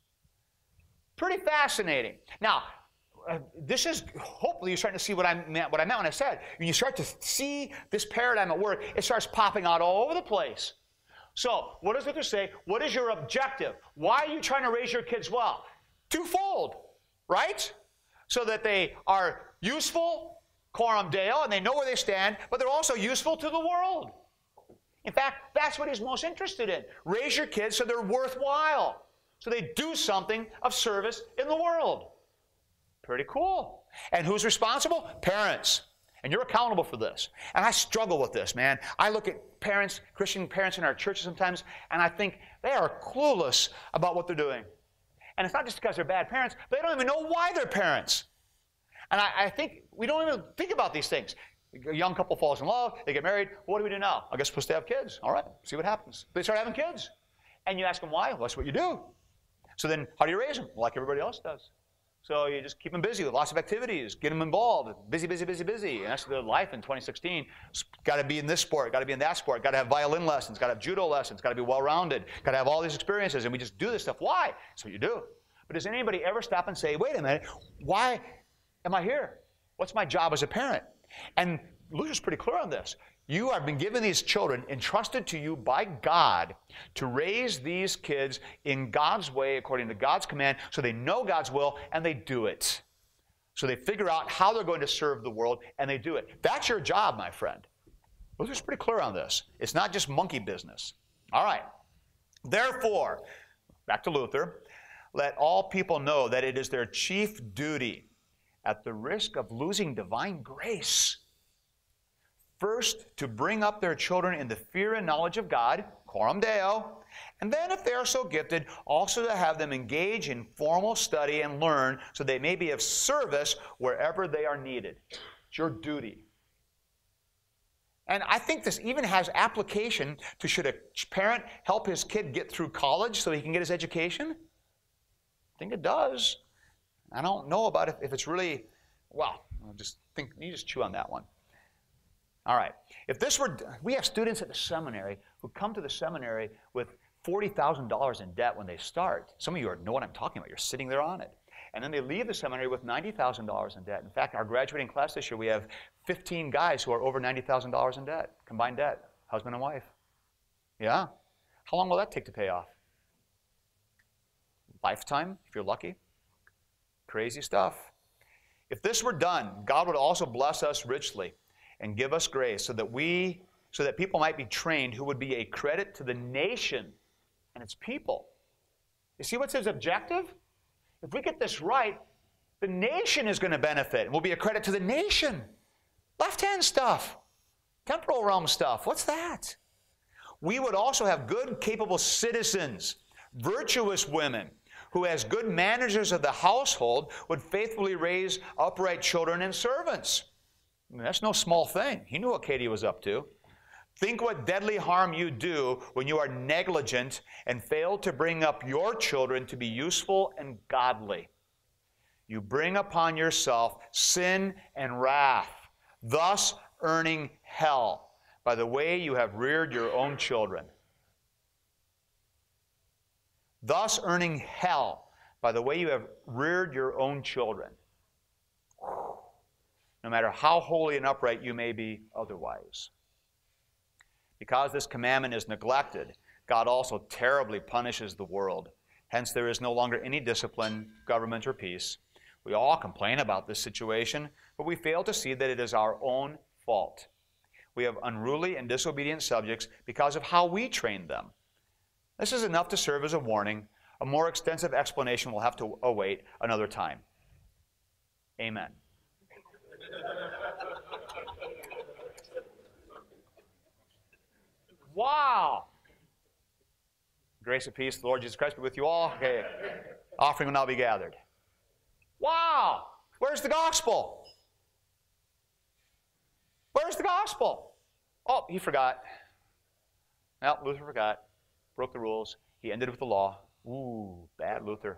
Pretty fascinating. Now, uh, this is, hopefully you're starting to see what I meant, what I meant when I said, when you start to see this paradigm at work, it starts popping out all over the place. So, what does Luther say? What is your objective? Why are you trying to raise your kids well? Twofold, right? So that they are useful, coram deo, and they know where they stand, but they're also useful to the world. In fact, that's what he's most interested in. Raise your kids so they're worthwhile, so they do something of service in the world. Pretty cool. And who's responsible? Parents. And you're accountable for this. And I struggle with this, man. I look at parents, Christian parents in our churches sometimes, and I think they are clueless about what they're doing. And it's not just because they're bad parents, but they don't even know why they're parents. And I, I think we don't even think about these things. A young couple falls in love, they get married. What do we do now? I guess we're supposed to have kids. All right, see what happens. They start having kids. And you ask them why? Well, that's what you do. So then how do you raise them? Well, like everybody else does. So you just keep them busy with lots of activities, get them involved, busy, busy, busy, busy. And that's their life in twenty sixteen. Got to be in this sport, got to be in that sport, got to have violin lessons, got to have judo lessons, got to be well-rounded, got to have all these experiences. And we just do this stuff. Why? That's what you do. But does anybody ever stop and say, wait a minute, why am I here? What's my job as a parent? And Luther's pretty clear on this. You have been given these children entrusted to you by God to raise these kids in God's way according to God's command so they know God's will and they do it. So they figure out how they're going to serve the world and they do it. That's your job, my friend. Luther's pretty clear on this. It's not just monkey business. All right. Therefore, back to Luther, let all people know that it is their chief duty, at the risk of losing divine grace, first, to bring up their children in the fear and knowledge of God, coram deo, and then, if they are so gifted, also to have them engage in formal study and learn so they may be of service wherever they are needed. It's your duty. And I think this even has application to should a parent help his kid get through college so he can get his education? I think it does. I don't know about if, if it's really, well, I'll just think, you just chew on that one. All right. If this were, we have students at the seminary who come to the seminary with forty thousand dollars in debt when they start. Some of you know what I'm talking about. You're sitting there on it. And then they leave the seminary with ninety thousand dollars in debt. In fact, our graduating class this year, we have fifteen guys who are over ninety thousand dollars in debt, combined debt, husband and wife. Yeah. How long will that take to pay off? Lifetime, if you're lucky. Crazy stuff. If this were done, God would also bless us richly and give us grace so that we, so that people might be trained who would be a credit to the nation and its people. You see what's his objective? If we get this right, the nation is going to benefit and will be a credit to the nation. Left-hand stuff, temporal realm stuff, what's that? We would also have good, capable citizens, virtuous women, who as good managers of the household would faithfully raise upright children and servants. I mean, that's no small thing. He knew what Katie was up to. Think what deadly harm you do when you are negligent and fail to bring up your children to be useful and godly. You bring upon yourself sin and wrath, thus earning hell by the way you have reared your own children. Thus earning hell by the way you have reared your own children. No matter how holy and upright you may be otherwise. Because this commandment is neglected, God also terribly punishes the world. Hence, there is no longer any discipline, government, or peace. We all complain about this situation, but we fail to see that it is our own fault. We have unruly and disobedient subjects because of how we train them. This is enough to serve as a warning. A more extensive explanation will have to await another time. Amen. Wow. Grace and peace, the Lord Jesus Christ be with you all. Okay. Offering will now be gathered. Wow. Where's the gospel? Where's the gospel? Oh, he forgot. Well, Luther forgot. Broke the rules. He ended with the law. Ooh, bad Luther.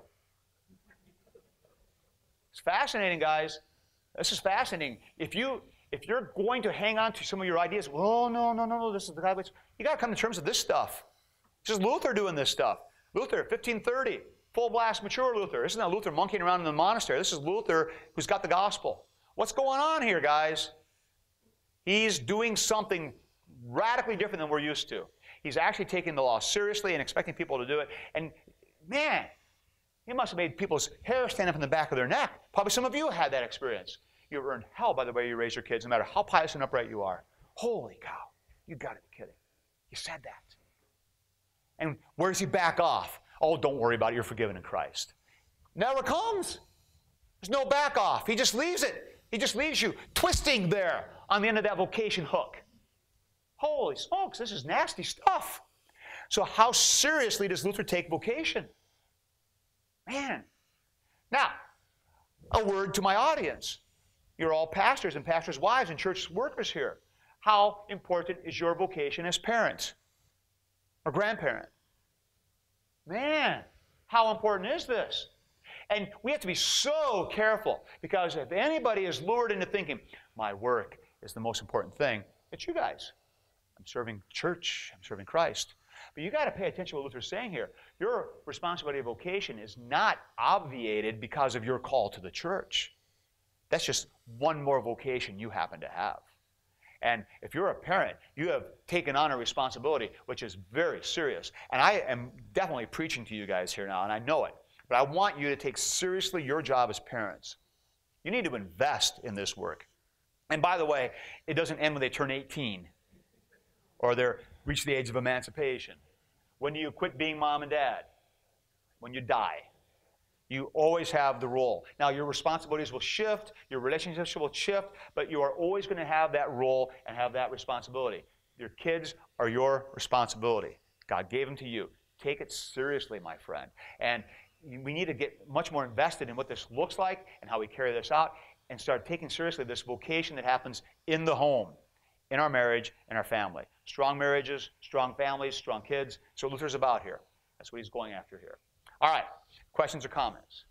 It's fascinating, guys. This is fascinating. If you if you're going to hang on to some of your ideas, well, no, no, no, no, this is the God. You got to come to terms with this stuff. This is Luther doing this stuff. Luther, fifteen thirty, full blast, mature Luther. This is not Luther monkeying around in the monastery. This is Luther who's got the gospel. What's going on here, guys? He's doing something radically different than we're used to. He's actually taking the law seriously and expecting people to do it. And man, he must have made people's hair stand up in the back of their neck. Probably some of you had that experience. You've earned hell by the way you raise your kids, no matter how pious and upright you are. Holy cow, you've got to be kidding. You said that. And where does he back off? Oh, don't worry about it. You're forgiven in Christ. Never comes. There's no back off. He just leaves it. He just leaves you twisting there on the end of that vocation hook. Holy smokes, this is nasty stuff. So how seriously does Luther take vocation? Man. Now, a word to my audience. You're all pastors and pastors' wives and church workers here. How important is your vocation as parents or grandparent? Man, how important is this? And we have to be so careful, because if anybody is lured into thinking, my work is the most important thing, it's you guys. I'm serving church, I'm serving Christ. But you got to pay attention to what Luther's saying here. Your responsibility of vocation is not obviated because of your call to the church. That's just one more vocation you happen to have. And if you're a parent, you have taken on a responsibility which is very serious. And I am definitely preaching to you guys here now, and I know it. But I want you to take seriously your job as parents. You need to invest in this work. And by the way, it doesn't end when they turn eighteen or they reach the age of emancipation. When do you quit being mom and dad? When you die. You always have the role. Now, your responsibilities will shift, your relationships will shift, but you are always going to have that role and have that responsibility. Your kids are your responsibility. God gave them to you. Take it seriously, my friend. And we need to get much more invested in what this looks like and how we carry this out, and start taking seriously this vocation that happens in the home, in our marriage, in our family. Strong marriages, strong families, strong kids. That's what Luther's about here. That's what he's going after here. All right. Questions or comments?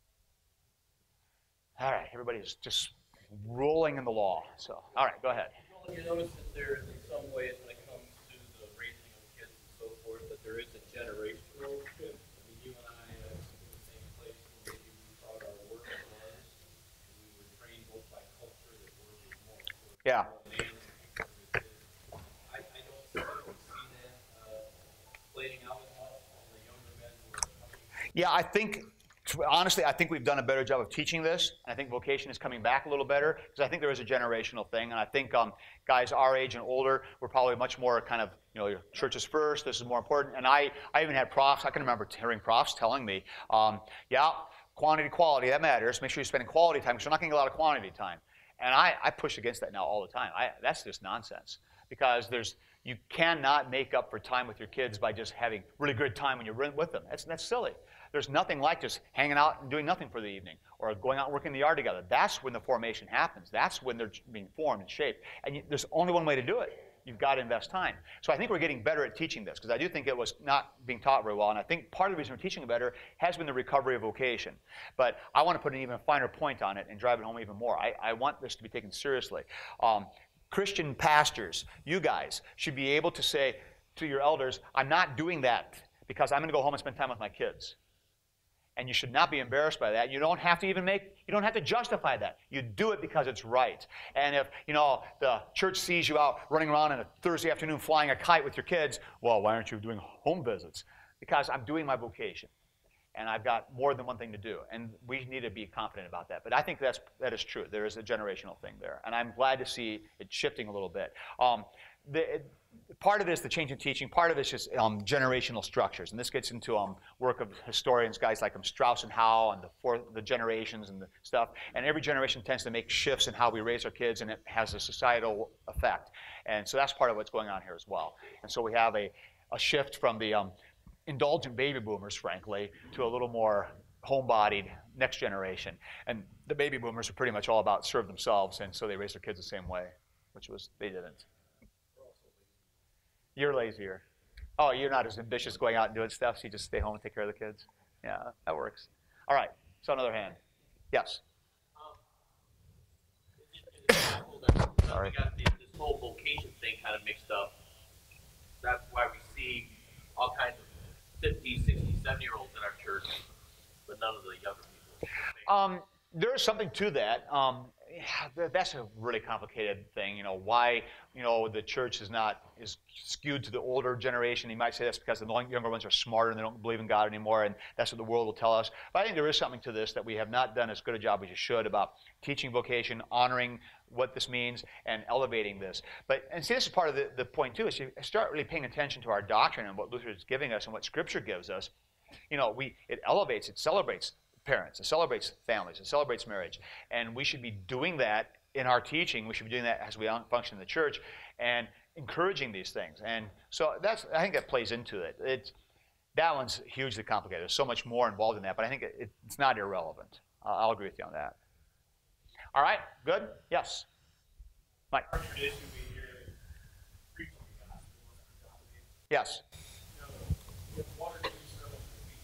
All right. Everybody's just rolling in the law. So, all right. Go ahead. Well, you notice that there is, in some ways, when it comes to the raising of kids and so forth, that there is a generational shift. I mean, you and I uh, in the same place where maybe we thought our work was, and we were trained both by culture that work is more important. Yeah. I, I don't really see that uh, playing out as much on the younger men who are coming. Yeah, I think, honestly, I think we've done a better job of teaching this. I think vocation is coming back a little better, because I think there is a generational thing. And I think um, guys our age and older were probably much more kind of, you know, your church is first, this is more important. And I, I even had profs, I can remember hearing profs telling me, um, yeah, quantity, quality, that matters. Make sure you're spending quality time, because you're not going to get a lot of quantity time. And I, I push against that now all the time. I, that's just nonsense, because there's you cannot make up for time with your kids by just having really good time when you're with them. That's, that's silly. There's nothing like just hanging out and doing nothing for the evening, or going out and working in the yard together. That's when the formation happens. That's when they're being formed and shaped. And you, there's only one way to do it. You've got to invest time. So I think we're getting better at teaching this, because I do think it was not being taught very well. And I think part of the reason we're teaching it better has been the recovery of vocation. But I want to put an even finer point on it and drive it home even more. I, I want this to be taken seriously. Um, Christian pastors, you guys, should be able to say to your elders, I'm not doing that because I'm going to go home and spend time with my kids. And you should not be embarrassed by that. You don't have to even make, you don't have to justify that. You do it because it's right. And if, you know, the church sees you out running around on a Thursday afternoon flying a kite with your kids, well, why aren't you doing home visits? Because I'm doing my vocation. And I've got more than one thing to do. And we need to be confident about that. But I think that's, that is true. There is a generational thing there. And I'm glad to see it shifting a little bit. Um, the, it, part of it is the change in teaching. Part of it is just um, generational structures. And this gets into um, work of historians, guys like um, Strauss and Howe, and the, four, the generations and the stuff. And every generation tends to make shifts in how we raise our kids, and it has a societal effect. And so that's part of what's going on here as well. And so we have a, a shift from the um, indulgent baby boomers, frankly, to a little more homebodied next generation. And the baby boomers are pretty much all about serve themselves, and so they raise their kids the same way, which was, they didn't. You're lazier. Oh, you're not as ambitious going out and doing stuff, so you just stay home and take care of the kids? Yeah, that works. All right, so another hand. Yes? Um, Sorry. We got the, this whole vocation thing kind of mixed up. That's why we see all kinds of fifty, sixty, seventy-year-olds in our church, but none of the younger people. Um, there's something to that. Um, yeah, that's a really complicated thing. You know, why, you know, the church is not, is skewed to the older generation. You might say that's because the younger ones are smarter and they don't believe in God anymore, and that's what the world will tell us. But I think there is something to this that we have not done as good a job as you should about teaching vocation, honoring what this means, and elevating this. But, and see, this is part of the, the point too, is you start really paying attention to our doctrine and what Luther is giving us and what Scripture gives us. You know, we, it elevates, it celebrates parents, it celebrates families, it celebrates marriage. And we should be doing that in our teaching. We should be doing that as we function in the church and encouraging these things. And so that's, I think that plays into it. It's, that one's hugely complicated. There's so much more involved in that, but I think it, it's not irrelevant. I'll, I'll agree with you on that. All right, good? Yes? Mike? Our tradition, we hear preaching the gospel. Yes? You know, if one or two sermons a week,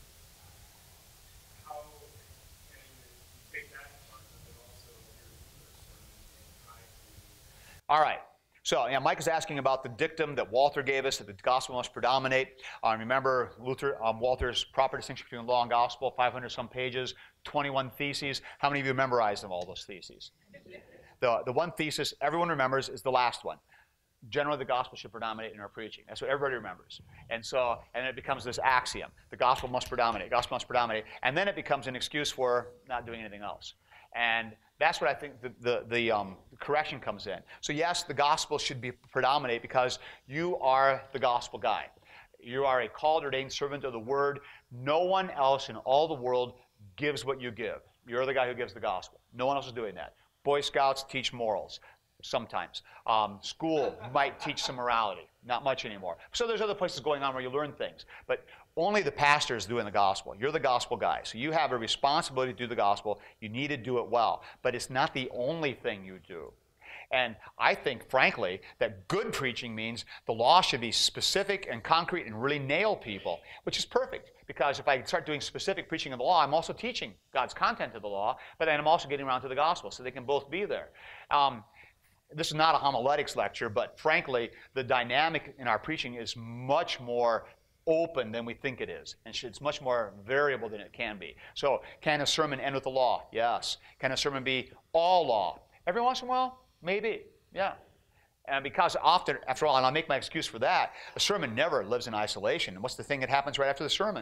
how can you take that part, but then also hear the sermon and try to... All right. So, yeah, Mike is asking about the dictum that Walther gave us, that the gospel must predominate. Um, remember Luther, um, Walther's proper distinction between law and gospel, five hundred some pages, twenty-one theses. How many of you memorized them, all those theses? The, the one thesis everyone remembers is the last one. Generally, the gospel should predominate in our preaching. That's what everybody remembers. And so, and it becomes this axiom. The gospel must predominate. Gospel must predominate. And then it becomes an excuse for not doing anything else. And that's what I think the, the, the, um, the correction comes in. So yes, the gospel should be predominate because you are the gospel guy. You are a called, ordained servant of the word. No one else in all the world gives what you give. You're the guy who gives the gospel. No one else is doing that. Boy Scouts teach morals sometimes. Um, school might teach some morality. Not much anymore. So there's other places going on where you learn things. But only the pastor is doing the gospel. You're the gospel guy. So you have a responsibility to do the gospel. You need to do it well. But it's not the only thing you do. And I think, frankly, that good preaching means the law should be specific and concrete and really nail people, which is perfect. Because if I start doing specific preaching of the law, I'm also teaching God's content of the law, but then I'm also getting around to the gospel, so they can both be there. Um, this is not a homiletics lecture, but frankly, the dynamic in our preaching is much more open than we think it is. And it's much more variable than it can be. So can a sermon end with the law? Yes. Can a sermon be all law? Every once in a while? Maybe. Yeah. And because often, after all, and I'll make my excuse for that, a sermon never lives in isolation. And what's the thing that happens right after the sermon?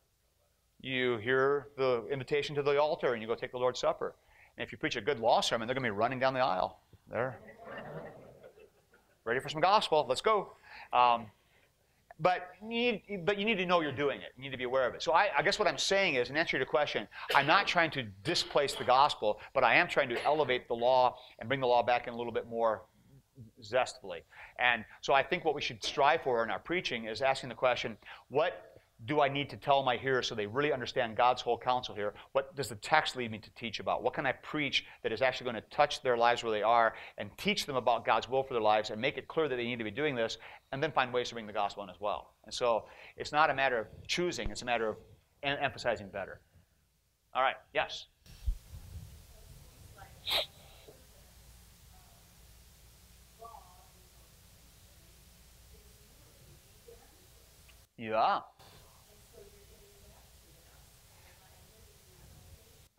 You hear the invitation to the altar and you go take the Lord's Supper. And if you preach a good law sermon, they're going to be running down the aisle. They're ready for some gospel. Let's go. Um, but, you need, but you need to know you're doing it. You need to be aware of it. So I, I guess what I'm saying is, in answer to your question, I'm not trying to displace the gospel, but I am trying to elevate the law and bring the law back in a little bit more zestfully. And so I think what we should strive for in our preaching is asking the question, what do I need to tell my hearers so they really understand God's whole counsel here? What does the text lead me to teach about? What can I preach that is actually going to touch their lives where they are and teach them about God's will for their lives and make it clear that they need to be doing this, and then find ways to bring the gospel in as well? And so it's not a matter of choosing, it's a matter of em- emphasizing better. All right, yes? Yeah.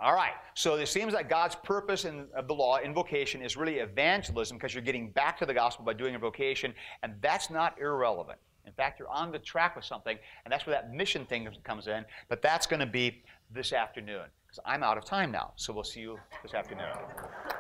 All right. So it seems like God's purpose in, of the law in vocation is really evangelism, because you're getting back to the gospel by doing a vocation, and that's not irrelevant. In fact, you're on the track with something, and that's where that mission thing comes in. But that's going to be this afternoon, because I'm out of time now. So we'll see you this afternoon.